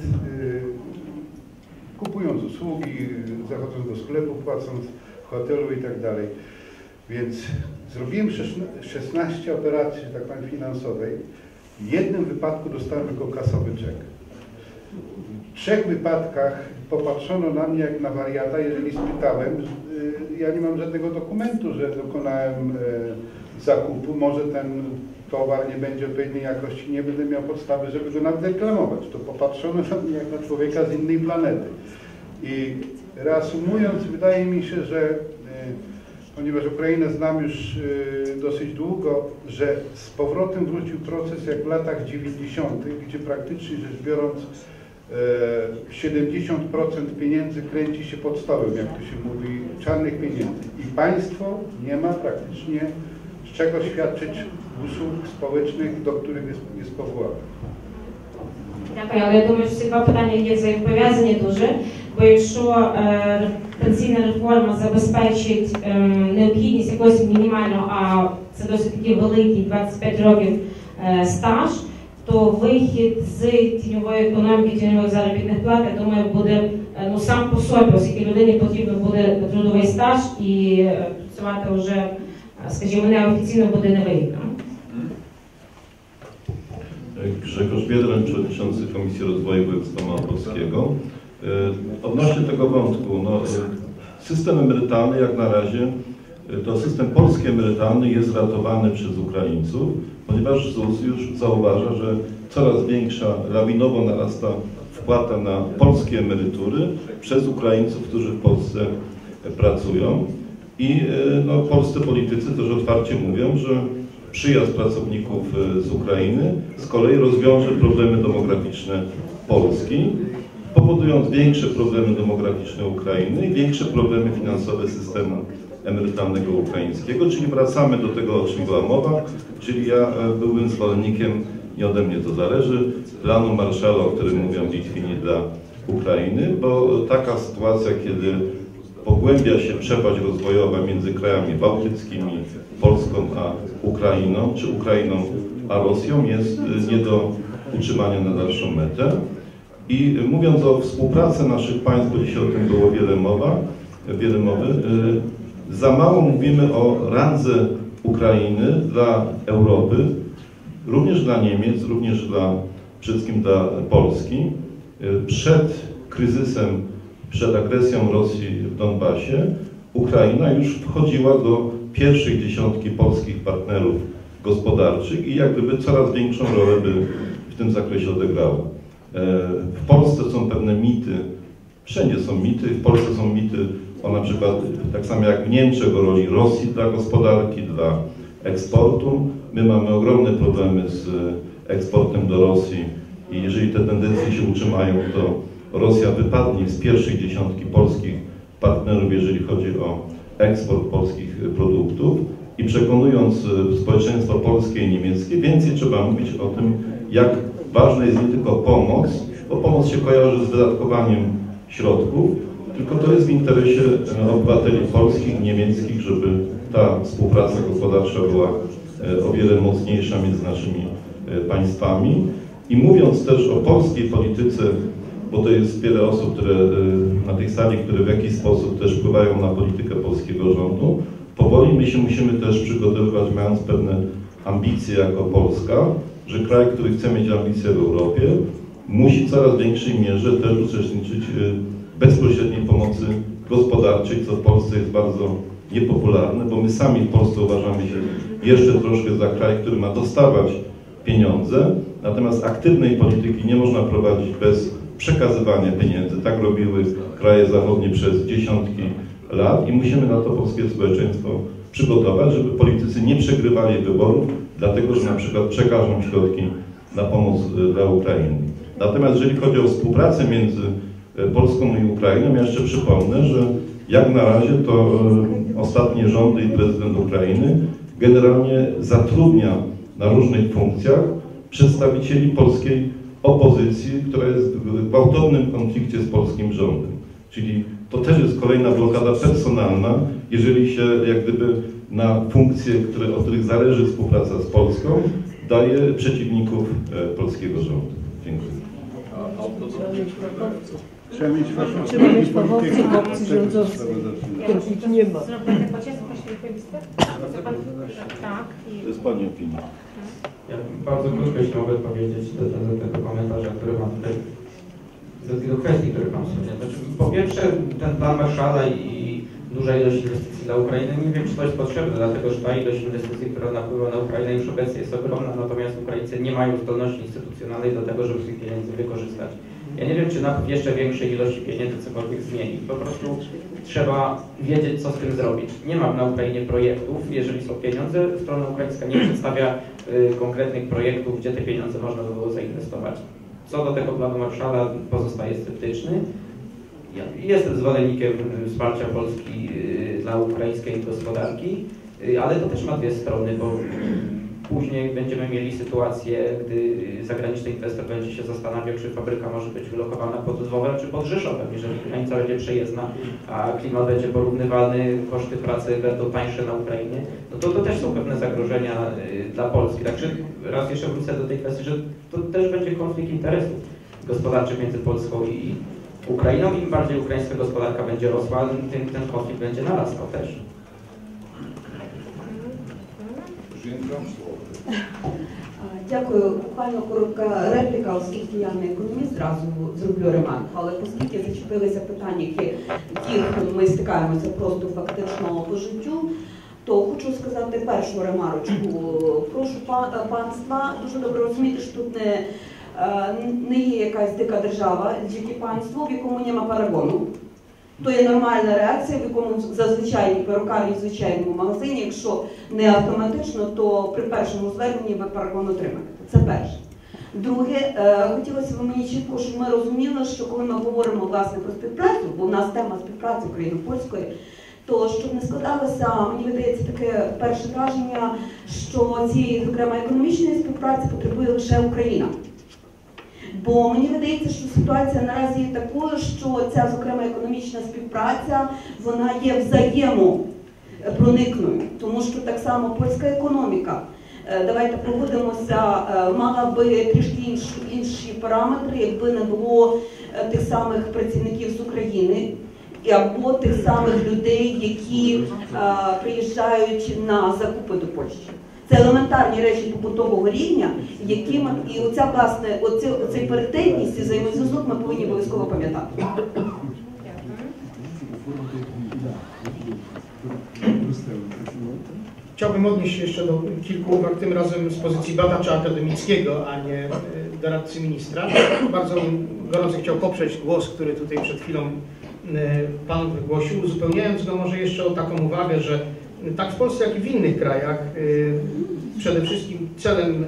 kupując usługi, zachodząc do sklepu, płacąc w hotelu i tak dalej. Więc zrobiłem 16 operacji, że tak powiem, finansowej. W jednym wypadku dostałem tylko kasowy czek. W 3 wypadkach popatrzono na mnie jak na wariata, jeżeli spytałem, ja nie mam żadnego dokumentu, że dokonałem zakupu, może ten towar nie będzie odpowiedniej jakości, nie będę miał podstawy, żeby go nawet reklamować. To popatrzono na mnie jak na człowieka z innej planety. I reasumując, wydaje mi się, że ponieważ Ukrainę znam już dosyć długo, że z powrotem wrócił proces jak w latach 90., gdzie praktycznie rzecz biorąc 70% pieniędzy kręci się pod stołem, jak to się mówi, czarnych pieniędzy. I państwo nie ma praktycznie z czego świadczyć usług społecznych, do których jest powołane. Дякую, але я думаю, що ці два питання є взаємопов'язані дуже, бо якщо пенсійна реформа забезпечить необхідність якогось мінімального, а це досить таки великий 25 років стаж, то вихід з тіньової економіки, тіньових заробітних плат, я думаю, буде сам по собі, оскільки людині потрібно буде трудовий стаж і працювати вже, скажімо, неофіційно буде невигідно. Grzegorz Biedroń, przewodniczący Komisji Rozwoju Województwa Małopolskiego. Odnośnie tego wątku, system emerytalny jak na razie, to system polski emerytalny jest ratowany przez Ukraińców, ponieważ ZUS już zauważa, że coraz większa, lawinowo narasta wpłata na polskie emerytury przez Ukraińców, którzy w Polsce pracują. I polscy politycy też otwarcie mówią, że przyjazd pracowników z Ukrainy z kolei rozwiąże problemy demograficzne Polski, powodując większe problemy demograficzne Ukrainy i większe problemy finansowe systemu emerytalnego ukraińskiego, czyli wracamy do tego, o czym była mowa, czyli ja byłbym zwolennikiem, nie ode mnie to zależy, planu Marshalla, o którym mówią Litwini dla Ukrainy, bo taka sytuacja, kiedy pogłębia się przepaść rozwojowa między krajami bałtyckimi, Polską a Ukrainą, czy Ukrainą a Rosją, jest nie do utrzymania na dalszą metę. I mówiąc o współpracy naszych państw, bo dzisiaj o tym było wiele mowy, za mało mówimy o randze Ukrainy dla Europy, również dla Niemiec, również przede wszystkim dla Polski. Przed kryzysem, przed agresją Rosji w Donbasie, Ukraina już wchodziła do pierwszej dziesiątki polskich partnerów gospodarczych i jak gdyby coraz większą rolę by w tym zakresie odegrała. W Polsce są pewne mity, wszędzie są mity, w Polsce są mity o na przykład, tak samo jak w Niemczech, o roli Rosji dla gospodarki, dla eksportu. My mamy ogromne problemy z eksportem do Rosji i jeżeli te tendencje się utrzymają, to Rosja wypadnie z pierwszej dziesiątki polskich partnerów, jeżeli chodzi o eksport polskich produktów. I przekonując społeczeństwo polskie i niemieckie, więcej trzeba mówić o tym, jak ważna jest nie tylko pomoc, bo pomoc się kojarzy z wydatkowaniem środków, tylko to jest w interesie obywateli polskich i niemieckich, żeby ta współpraca gospodarcza była o wiele mocniejsza między naszymi państwami. I mówiąc też o polskiej polityce, bo to jest wiele osób, które na tej sali, które w jakiś sposób też wpływają na politykę polskiego rządu, powoli my się musimy też przygotowywać, mając pewne ambicje jako Polska, że kraj, który chce mieć ambicje w Europie, musi w coraz większej mierze też uczestniczyć w bezpośredniej pomocy gospodarczej, co w Polsce jest bardzo niepopularne, bo my sami w Polsce uważamy się jeszcze troszkę za kraj, który ma dostawać pieniądze, natomiast aktywnej polityki nie można prowadzić bez przekazywania pieniędzy. Tak robiły kraje zachodnie przez dziesiątki lat i musimy na to polskie społeczeństwo przygotować, żeby politycy nie przegrywali wyborów, dlatego że na przykład przekażą środki na pomoc dla Ukrainy. Natomiast jeżeli chodzi o współpracę między Polską i Ukrainą, ja jeszcze przypomnę, że jak na razie to ostatnie rządy i prezydent Ukrainy generalnie zatrudnia na różnych funkcjach przedstawicieli polskiej opozycji, która jest w gwałtownym konflikcie z polskim rządem. Czyli to też jest kolejna blokada personalna, jeżeli się jak gdyby na funkcje, o których zależy współpraca z Polską, daje przeciwników polskiego rządu. Dziękuję. Trzeba mieć fachowców w opcji rządzącej. Takich nie ma. To jest Pani opinia. Ja bardzo krótko, jeśli mogę powiedzieć do tego komentarza, który mam tutaj, do kwestii, które Pan wspomniał. Znaczy, po pierwsze, ten plan Marshalla i duża ilość inwestycji dla Ukrainy, nie wiem, czy to jest potrzebne, dlatego że ta ilość inwestycji, która napływa na Ukrainę już obecnie jest ogromna, natomiast Ukraińcy nie mają zdolności instytucjonalnej do tego, żeby tych pieniędzy wykorzystać. Ja nie wiem, czy napływ jeszcze większej ilości pieniędzy cokolwiek zmieni. Po prostu trzeba wiedzieć, co z tym zrobić. Nie ma na Ukrainie projektów, jeżeli są pieniądze, strona ukraińska nie przedstawia konkretnych projektów, gdzie te pieniądze można by było zainwestować. Co do tego planu Marshalla pozostaje sceptyczny. Ja jestem zwolennikiem wsparcia Polski dla ukraińskiej gospodarki, ale to też ma dwie strony, bo później będziemy mieli sytuację, gdy zagraniczny inwestor będzie się zastanawiał, czy fabryka może być wylokowana pod Lwowem czy pod Rzeszowem. Jeżeli granica będzie przejezdna, a klimat będzie porównywalny, koszty pracy będą tańsze na Ukrainie, no to też są pewne zagrożenia dla Polski. Także raz jeszcze wrócę do tej kwestii, że to też będzie konflikt interesów gospodarczych między Polską i Ukrainą. Im bardziej ukraińska gospodarka będzie rosła, tym ten konflikt będzie narastał też. Дякую. Буквально коротка репліка, оскільки я не економіст, зразу зроблю ремарку. Але оскільки зачепилися питання, яких ми стикаємося просто фактично по життю, то хочу сказати першу ремарочку. Прошу панства дуже добре розуміти, що тут не є якась дика держава, тільки панство, в якому нема парагону. То є нормальна реакція, в якому зазвичай перукарні в звичайному магазині, якщо не автоматично, то при першому зверненні ви парагон отримаєте. Це перше. Друге, хотілося б мені чітко, щоб ми розуміли, що коли ми говоримо власне про співпрацю, бо в нас тема співпраці україно-польської, То, щоб не складалося, мені видається таке перше враження, що цієї, зокрема, економічної співпраці потребує лише Україна. Бо мені видається, що ситуація наразі є такою, що ця, зокрема, економічна співпраця, вона є взаємопроникною. Тому що так само польська економіка, давайте погодимося, мала би трішки інші параметри, якби не було тих самих працівників з України, або тих самих людей, які приїжджають на закупи до Польщі. Це елементарні речі побутового рівня, які ми, і оця, власне, оцей паритетність і взаємозв'язок ми повинні обов'язково пам'ятати. Chciałbym odnieść się jeszcze do kilku uwag, tym razem z pozycji badacza akademickiego, a nie doradcy ministra. Bardzo bym gorąco chciał poprzeć głos, który tutaj przed chwilą Pan wygłosił, uzupełniając go może jeszcze o taką uwagę, że tak w Polsce, jak i w innych krajach przede wszystkim celem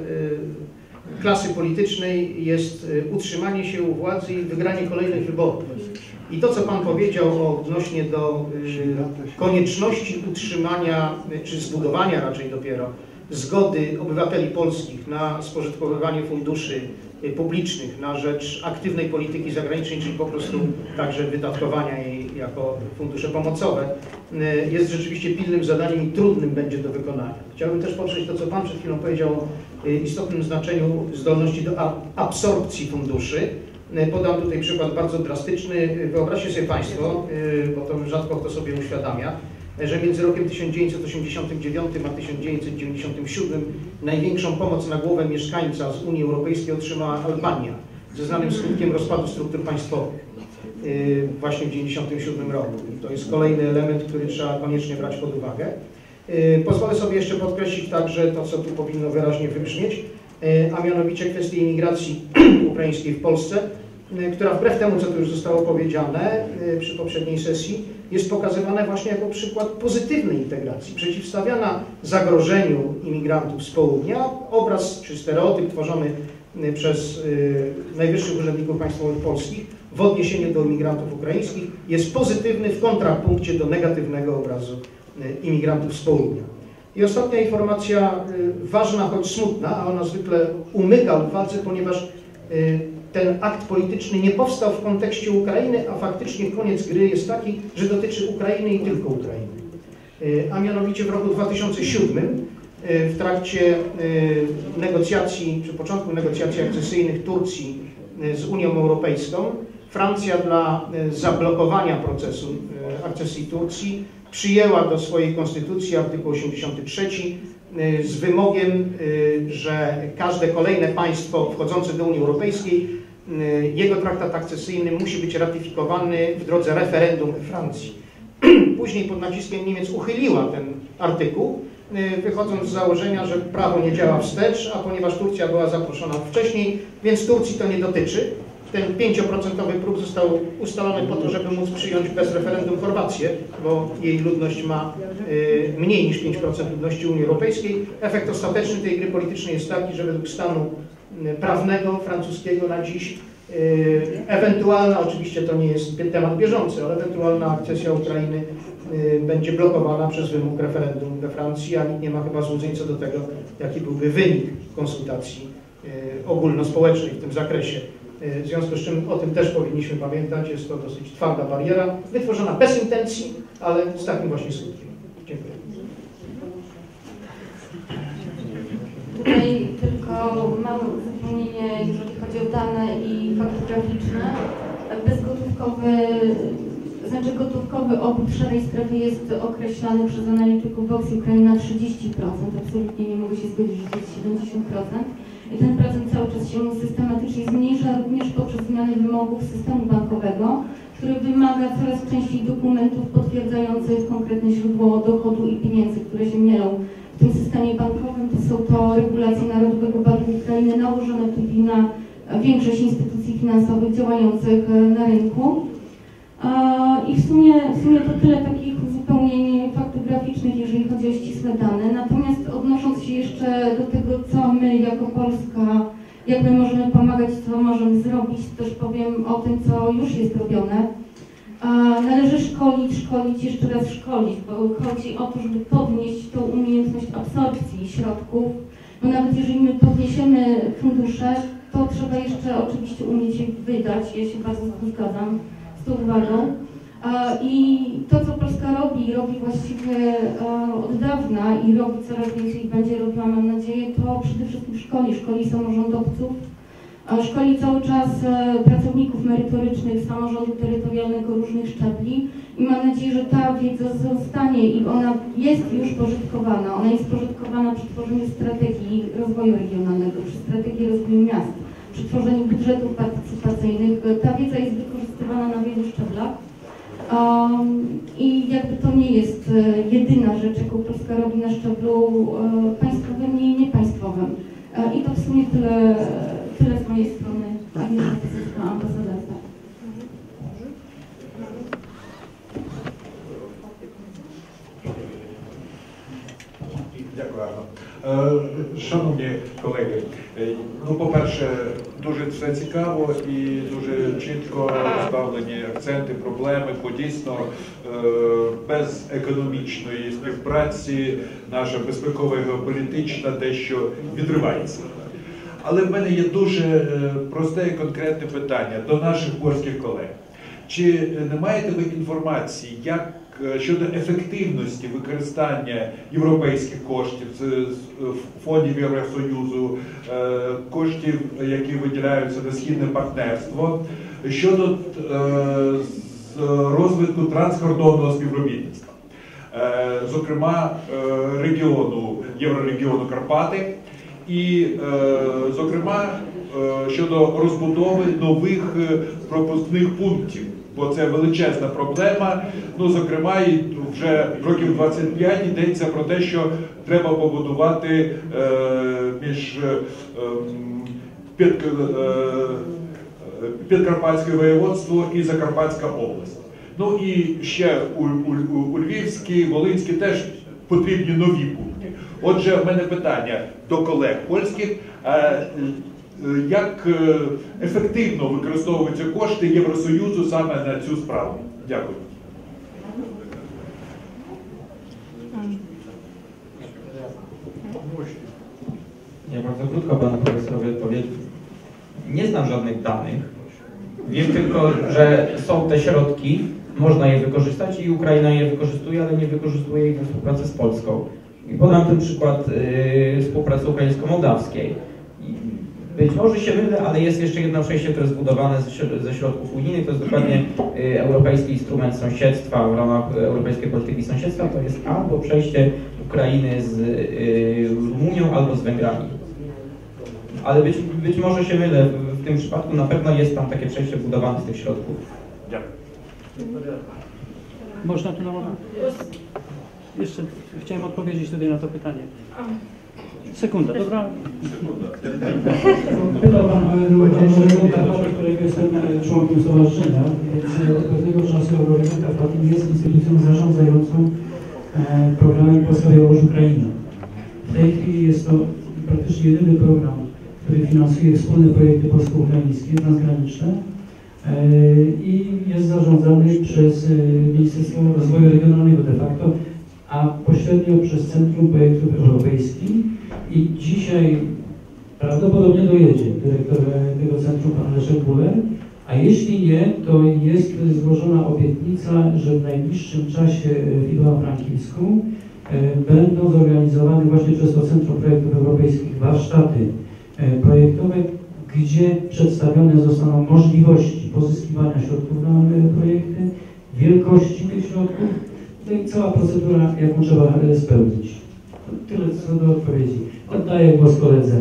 klasy politycznej jest utrzymanie się u władzy i wygranie kolejnych wyborów. I to, co Pan powiedział odnośnie do konieczności utrzymania, czy zbudowania raczej dopiero, zgody obywateli polskich na spożytkowywanie funduszy publicznych na rzecz aktywnej polityki zagranicznej, czyli po prostu także wydatkowania jej jako fundusze pomocowe, jest rzeczywiście pilnym zadaniem i trudnym będzie do wykonania. Chciałbym też poprzeć to, co Pan przed chwilą powiedział o istotnym znaczeniu zdolności do absorpcji funduszy. Podam tutaj przykład bardzo drastyczny. Wyobraźcie sobie Państwo, bo to rzadko kto sobie uświadamia, że między rokiem 1989 a 1997 największą pomoc na głowę mieszkańca z Unii Europejskiej otrzymała Albania, ze znanym skutkiem rozpadu struktur państwowych właśnie w 1997 roku. To jest kolejny element, który trzeba koniecznie brać pod uwagę. Pozwolę sobie jeszcze podkreślić także to, co tu powinno wyraźnie wybrzmieć, a mianowicie kwestię imigracji ukraińskiej w Polsce, która wbrew temu, co tu już zostało powiedziane przy poprzedniej sesji, jest pokazywana właśnie jako przykład pozytywnej integracji, przeciwstawiana zagrożeniu imigrantów z południa. Obraz czy stereotyp tworzony przez najwyższych urzędników państwowych polskich w odniesieniu do imigrantów ukraińskich jest pozytywny w kontrapunkcie do negatywnego obrazu imigrantów z południa. I ostatnia informacja, ważna, choć smutna, a ona zwykle umyka uwadze, ponieważ ten akt polityczny nie powstał w kontekście Ukrainy, a faktycznie koniec gry jest taki, że dotyczy Ukrainy i tylko Ukrainy. A mianowicie w roku 2007 w trakcie negocjacji, czy początku negocjacji akcesyjnych Turcji z Unią Europejską, Francja dla zablokowania procesu akcesji Turcji przyjęła do swojej konstytucji artykuł 83 z wymogiem, że każde kolejne państwo wchodzące do Unii Europejskiej, jego traktat akcesyjny musi być ratyfikowany w drodze referendum we Francji. Później pod naciskiem Niemiec uchyliła ten artykuł, wychodząc z założenia, że prawo nie działa wstecz, a ponieważ Turcja była zaproszona wcześniej, więc Turcji to nie dotyczy. Ten 5% próg został ustalony po to, żeby móc przyjąć bez referendum Chorwację, bo jej ludność ma mniej niż 5% ludności Unii Europejskiej. Efekt ostateczny tej gry politycznej jest taki, że według stanu prawnego francuskiego na dziś ewentualna, oczywiście to nie jest temat bieżący, ale ewentualna akcesja Ukrainy będzie blokowana przez wymóg referendum we Francji, a nikt nie ma chyba złudzeń co do tego, jaki byłby wynik konsultacji ogólnospołecznej w tym zakresie. W związku z czym o tym też powinniśmy pamiętać, jest to dosyć twarda bariera, wytworzona bez intencji, ale z takim właśnie skutkiem. Dziękuję. Tutaj tylko małe uzupełnienie, jeżeli chodzi o dane i fakty graficzne. Gotówkowy obrót w szarej strefie jest określany przez analityków Vox Ukraina 30%. Absolutnie nie mogę się zgodzić, że to jest 70%. I ten procent cały czas się systematycznie zmniejsza, również poprzez zmianę wymogów systemu bankowego, który wymaga coraz częściej dokumentów potwierdzających konkretne źródło dochodu i pieniędzy, które się mielą w tym systemie bankowym. To są to regulacje Narodowego Banku Ukrainy nałożone w tej chwili na większość instytucji finansowych działających na rynku. I w sumie to tyle takich uzupełnień faktów graficznych, jeżeli chodzi o ścisłe dane. Natomiast odnosząc się jeszcze do tego, co my jako Polska, jak my możemy pomagać, co możemy zrobić, też powiem o tym, co już jest robione. Należy szkolić, jeszcze raz szkolić, bo chodzi o to, żeby podnieść tą umiejętność absorpcji środków, bo nawet jeżeli my podniesiemy fundusze, to trzeba jeszcze oczywiście umieć je wydać. Ja się bardzo zgadzam z tą uwagą. I to, co Polska robi właściwie od dawna i robi coraz więcej, będzie robiła, mam nadzieję, to przede wszystkim szkoli samorządowców, szkoli cały czas pracowników merytorycznych samorządu terytorialnego różnych szczebli i mam nadzieję, że ta wiedza zostanie i ona jest już pożytkowana. Ona jest pożytkowana przy tworzeniu strategii rozwoju regionalnego, przy strategii rozwoju miast, przy tworzeniu budżetów partycypacyjnych. Ta wiedza jest wykorzystywana na wielu szczeblach. I jakby to nie jest jedyna rzecz, jaką Polska robi na szczeblu państwowym i niepaństwowym. I to w sumie tyle z mojej strony, a nie na ambasadorstwa. Дякую, Анна. Шановні колеги, ну, по-перше, дуже все цікаво і дуже чітко розставлені акценти, проблеми, бо дійсно без економічної співпраці наша безпекова і геополітична дещо відривається. Але в мене є дуже просте і конкретне питання до наших польських колег. Чи не маєте ви інформації, як щодо ефективності використання європейських коштів з фондів Євросоюзу, коштів, які виділяються на східне партнерство, щодо розвитку транскордонного співробітництва, зокрема регіону, єврорегіону Карпати, і, зокрема, щодо розбудови нових пропускних пунктів, бо це величезна проблема. Ну, зокрема, і вже років 25 йдеться про те, що треба побудувати між Підкарпатське воєводство і Закарпатська область. Ну і ще у Львівській, Волинській теж потрібні нові пункти. Отже, в мене питання до колег польських. Як ефективно використовуються кошти Євросоюзу саме на цю справу? Дякую. Ja bardzo krótko panu profesorowi odpowiem. Nie znam żadnych danych. Wiem tylko, że są te środki, można je wykorzystać i Ukraina je wykorzystuje, ale nie wykorzystuje ich we współpracy z Polską. I podam ten przykład współpracy ukraińsko-mołdawskiej. Być może się mylę, ale jest jeszcze jedno przejście, które jest zbudowane ze środków unijnych, to jest dokładnie Europejski Instrument Sąsiedztwa w ramach Europejskiej Polityki Sąsiedztwa, to jest albo przejście Ukrainy z Rumunią, albo z Węgrami. Ale być może się mylę, w tym przypadku na pewno jest tam takie przejście budowane z tych środków. Można tu na moment? Jeszcze chciałem odpowiedzieć tutaj na to pytanie. Sekunda, dobra? Pytał Pan o Karpaty, którego jestem członkiem stowarzyszenia, więc od pewnego czasu Euroregion Karpaty jest instytucją zarządzającą programem Polska Białoruś Ukraina. W tej chwili jest to praktycznie jedyny program, który finansuje wspólne projekty polsko-ukraińskie, transgraniczne i jest zarządzany przez Ministerstwo Rozwoju Regionalnego de facto, a pośrednio przez Centrum Projektów Europejskich. I dzisiaj prawdopodobnie dojedzie dyrektor tego centrum, pan Leszek Buller, a jeśli nie, to jest złożona obietnica, że w najbliższym czasie w Iwano-Frankivsku będą zorganizowane właśnie przez to Centrum Projektów Europejskich warsztaty projektowe, gdzie przedstawione zostaną możliwości pozyskiwania środków na projekty, wielkości tych środków, no i cała procedura, jaką trzeba spełnić. Tyle co do odpowiedzi. Oddaję głos koledze.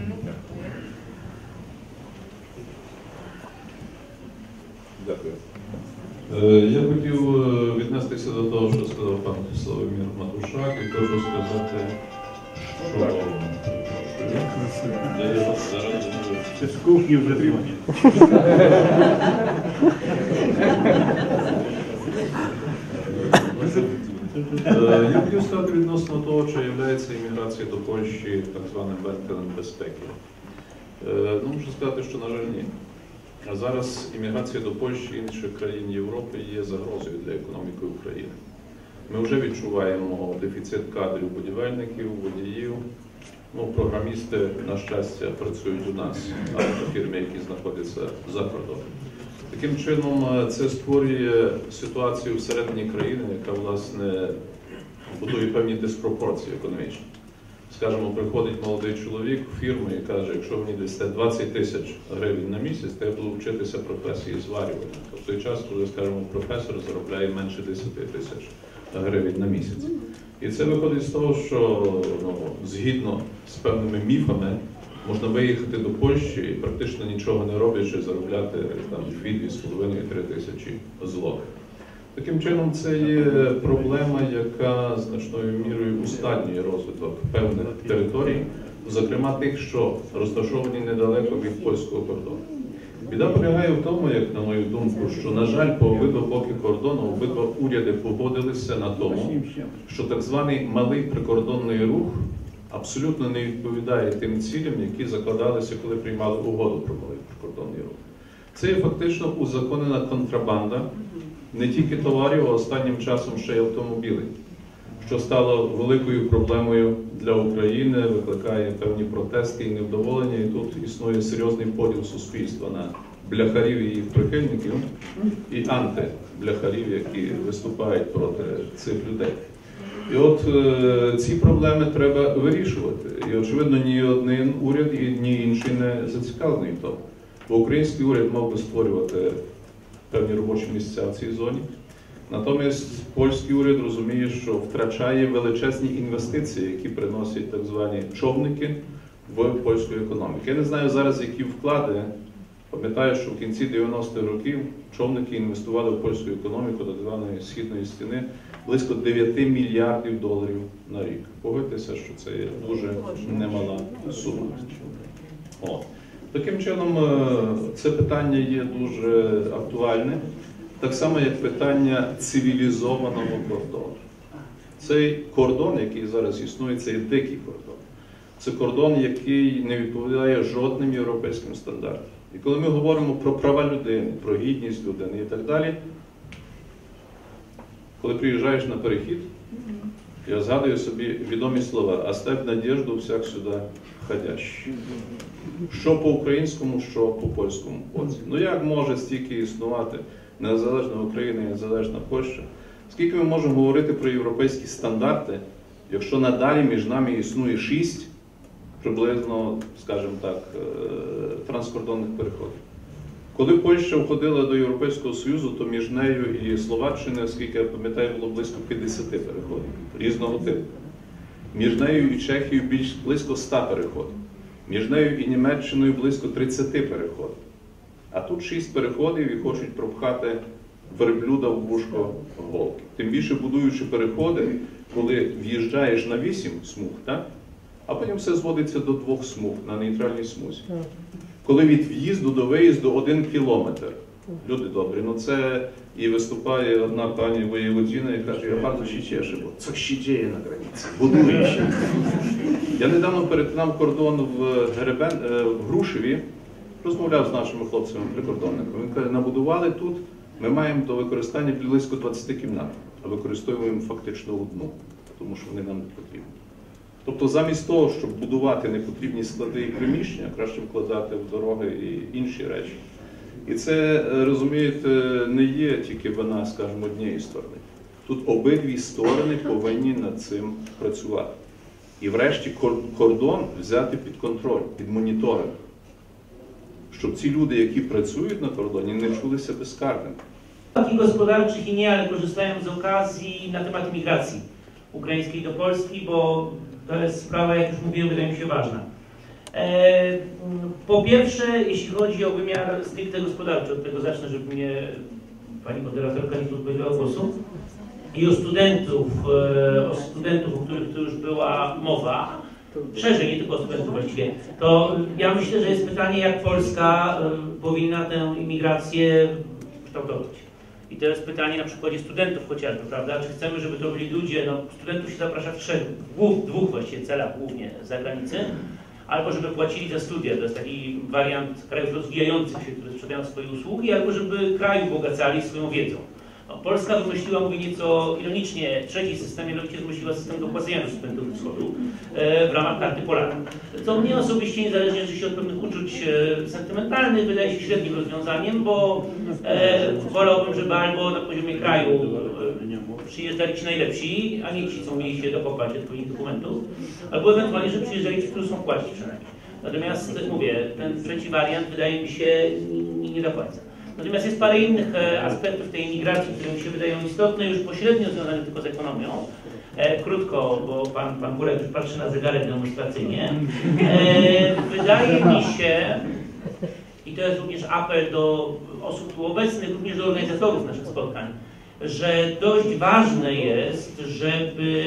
Дякую. Я хотів віднестися до того, що сказав пан Славомір Матушак, і хочу сказати, що Це з кухні вже дзвонять. Я хотів сказати відносно того, чи є імміграція до Польщі так званим вектором безпеки. Ну, можу сказати, що, на жаль, ні. А зараз імміграція до Польщі і інших країн Європи є загрозою для економіки України. Ми вже відчуваємо дефіцит кадрів будівельників, водіїв. Ну, програмісти, на щастя, працюють у нас, а не фірми, які знаходяться за кордоном. Таким чином, це створює ситуацію всередині країни, яка, власне, будує певні диспропорції економічні. Скажімо, приходить молодий чоловік в фірму і каже, якщо мені дасте 20 тисяч гривень на місяць, то я буду вчитися професії зварювання. В той час, коли, скажімо, професор заробляє менше 10 тисяч гривень на місяць. І це виходить з того, що згідно з певними міфами можна виїхати до Польщі і практично нічого не роблячи заробляти 2-2,5-3 тисячі злотих. Таким чином, це є проблема, яка значною мірою ускладнює розвиток певних територій, зокрема тих, що розташовані недалеко від польського кордону. Біда полягає в тому, як на мою думку, що, на жаль, по обидва боки кордону обидва уряди погодилися на тому, що так званий малий прикордонний рух абсолютно не відповідає тим цілям, які закладалися, коли приймали угоду про малий прикордонний рух. Це є фактично узаконена контрабанда не тільки товарів, а останнім часом ще й автомобілів, що стало великою проблемою для України, викликає певні протести і невдоволення, і тут існує серйозний поділ суспільства на бляхарів і їх прихильників і антибляхарів, які виступають проти цих людей. І от ці проблеми треба вирішувати. І, очевидно, ні один уряд, ні інший не зацікавлений в тому. Бо український уряд мав би створювати певні робочі місця в цій зоні. Натомість польський уряд розуміє, що втрачає величезні інвестиції, які приносять так звані човники в польську економіку. Я не знаю зараз, які вклади. Пам'ятаю, що в кінці 90-х років човники інвестували в польську економіку так званої східної стіни близько 9 мільярдів доларів на рік. Погодьтеся, що це є дуже немала сума. Таким чином, це питання є дуже актуальне, так само, як питання цивілізованого кордону. Цей кордон, який зараз існує, це є дикий кордон. Це кордон, який не відповідає жодним європейським стандартам. І коли ми говоримо про права людини, про гідність людини і так далі, коли приїжджаєш на перехід, я згадую собі відомі слова «Оставь надежду всяк сюди ходящий». Що по-українському, що по-польському боці. Ну як може стільки існувати незалежна Україна і незалежна Польща? Скільки ми можемо говорити про європейські стандарти, якщо надалі між нами існує 6 приблизно, скажімо так, транскордонних переходів? Коли Польща входила до Європейського Союзу, то між нею і Словаччиною, оскільки я пам'ятаю, було близько 50 переходів різного типу. Між нею і Чехією близько 100 переходів. Між нею і Німеччиною близько 30 переходів. А тут 6 переходів і хочуть пропхати верблюда в вушко голки. Тим більше будуючи переходи, коли в'їжджаєш на 8 смуг, так? А потім все зводиться до 2 смуг на нейтральній смузі. Коли від в'їзду до виїзду 1 кілометр. Люди добрі, ну це і виступає одна пані воєводіна і каже, я bardzo się cieszę, бо це ще діє на границі, будує ще. Я недавно перетинав кордон в Грушеві, розмовляв з нашими хлопцями-прикордонниками. Він каже, набудували тут, ми маємо до використання близько 20 кімнат, а використовуємо фактично одну, тому що вони нам не потрібні. Тобто замість того, щоб будувати непотрібні склади і приміщення, краще вкладати в дороги і інші речі. І це, розумієте, не є тільки вина, скажімо, однієї сторони. Тут обидві сторони повинні над цим працювати. І врешті кордон взяти під контроль, під моніторинг. Щоб ці люди, які працюють на кордоні, не czuли bezkarnymi. Takich gospodarczych i nie, ale korzystają z okazji na temat migracji ukraińskiej do Polski, bo to jest sprawa, jak już mówiłem, wydaje mi się ważna. Po pierwsze, jeśli chodzi o wymiar stricte gospodarczy, od tego zacznę, żeby mnie pani moderatorka nie pozbawiła głosu, i o studentów, o których tu już była mowa, szerzej, nie tylko o studentów właściwie, to ja myślę, że jest pytanie, jak Polska powinna tę imigrację kształtować. I to jest pytanie na przykładzie studentów chociażby, prawda? Czy chcemy, żeby to byli ludzie, no studentów się zaprasza w dwóch właściwie celach głównie z zagranicy, albo żeby płacili za studia, to jest taki wariant krajów rozwijających się, które sprzedają swoje usługi, albo żeby kraj ubogacali swoją wiedzą. No, Polska wymyśliła, mówię nieco ironicznie, trzeci system, mianowicie wymyśliła system dopłacenia do studentów wschodu w ramach Karty Polaka. To mnie osobiście, niezależnie oczywiście od pewnych uczuć sentymentalnych, wydaje się średnim rozwiązaniem, bo wolałbym, żeby albo na poziomie kraju przyjeżdżali ci najlepsi, a nie ci, co umieli się dokopać odpowiednich dokumentów, albo ewentualnie, żeby przyjeżdżali ci, którzy są płacić przynajmniej. Natomiast, mówię, ten trzeci wariant wydaje mi się nie do końca. Natomiast jest parę innych aspektów tej imigracji, które mi się wydają istotne, już pośrednio związane tylko z ekonomią. Krótko, bo pan Burek już patrzy na zegarek demonstracyjnie. Wydaje mi się, i to jest również apel do osób tu obecnych, również do organizatorów naszych spotkań, że dość ważne jest, żeby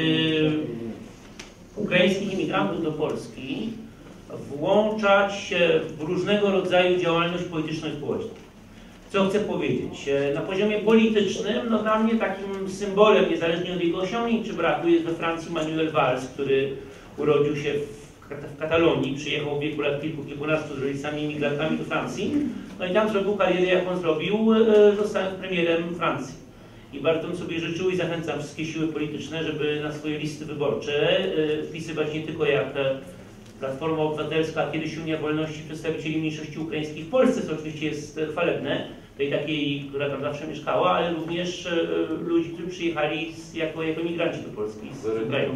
ukraińskich imigrantów do Polski włączać w różnego rodzaju działalność polityczną i społeczną. Co chcę powiedzieć? Na poziomie politycznym, no dla mnie takim symbolem, niezależnie od jego osiągnięć czy braku, jest we Francji Manuel Valls, który urodził się w Katalonii, przyjechał w wieku lat kilkunastu z rodzicami imigrantami do Francji, no i tam zrobił karierę, jak on zrobił, zostając premierem Francji. I bardzo bym sobie życzył i zachęcam wszystkie siły polityczne, żeby na swoje listy wyborcze wpisywać nie tylko jak Platforma Obywatelska, a kiedyś Unia Wolności przedstawicieli mniejszości ukraińskiej w Polsce, co oczywiście jest chwalebne, tej takiej, która tam zawsze mieszkała, ale również ludzi, którzy przyjechali jako emigranci do Polski z kraju.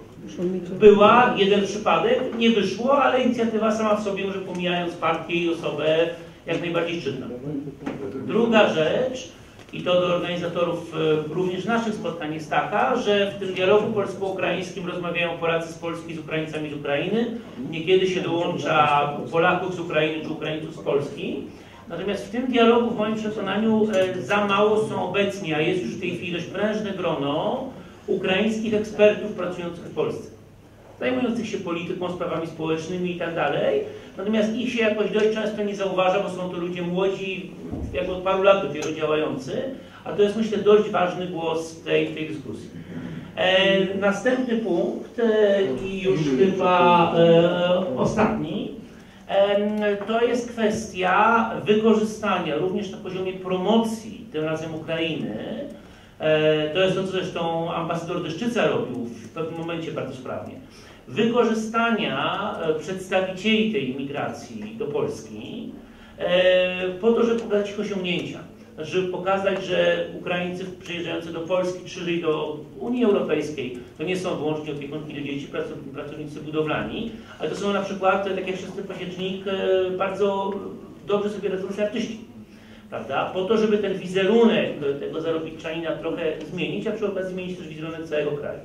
Była jeden przypadek, nie wyszło, ale inicjatywa sama w sobie, może pomijając partię i osobę, jak najbardziej szczytna. Druga rzecz, i to do organizatorów również naszych spotkań, jest taka, że w tym dialogu polsko-ukraińskim rozmawiają Polacy z Polski z Ukraińcami z Ukrainy. Niekiedy się dołącza Polaków z Ukrainy czy Ukraińców z Polski. Natomiast w tym dialogu, w moim przekonaniu, za mało są obecni, a jest już w tej chwili dość prężne grono ukraińskich ekspertów pracujących w Polsce, zajmujących się polityką, sprawami społecznymi i tak dalej. Natomiast ich się jakoś dość często nie zauważa, bo są to ludzie młodzi, jak od paru lat dopiero działający, a to jest, myślę, dość ważny głos w tej dyskusji. Następny punkt i już chyba ostatni, to jest kwestia wykorzystania również na poziomie promocji, tym razem Ukrainy. To jest to, co zresztą ambasador Deszczyca robił w pewnym momencie bardzo sprawnie. Wykorzystania przedstawicieli tej imigracji do Polski po to, żeby pokazać ich osiągnięcia. Żeby pokazać, że Ukraińcy przyjeżdżający do Polski czy do Unii Europejskiej to nie są wyłącznie opiekunki do dzieci, pracownicy budowlani, ale to są na przykład, tak jak 6 październik, bardzo dobrze sobie radzący artyści. Prawda? Po to, żeby ten wizerunek tego zarobitczanina trochę zmienić, a przy okazji zmienić też wizerunek całego kraju.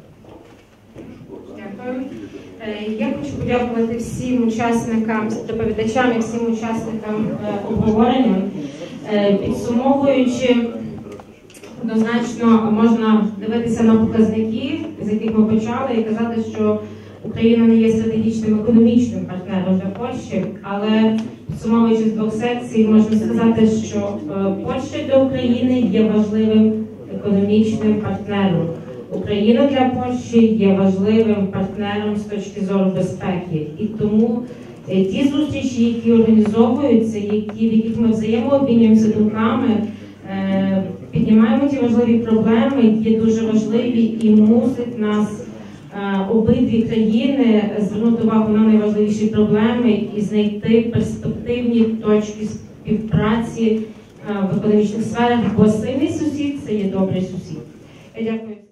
Дякую. Я хочу подякувати всім учасникам, доповідачам і всім учасникам обговорення. Підсумовуючи, однозначно можна дивитися на показники, з яких ми почали, і казати, що Україна не є стратегічним економічним партнером для Польщі, але підсумовуючи з двох секцій, можна сказати, що Польща для України є важливим економічним партнером. Україна для Польщі є важливим партнером з точки зору безпеки. І тому ті зустрічі, які організовуються, в яких ми взаємообмінюємося думками, піднімаємо ті важливі проблеми, які є дуже важливі і мусить нас обидві країни звернути увагу на найважливіші проблеми і знайти перспективні точки співпраці в економічних сферах, бо сильний сусід – це є добрий сусід. Я дякую.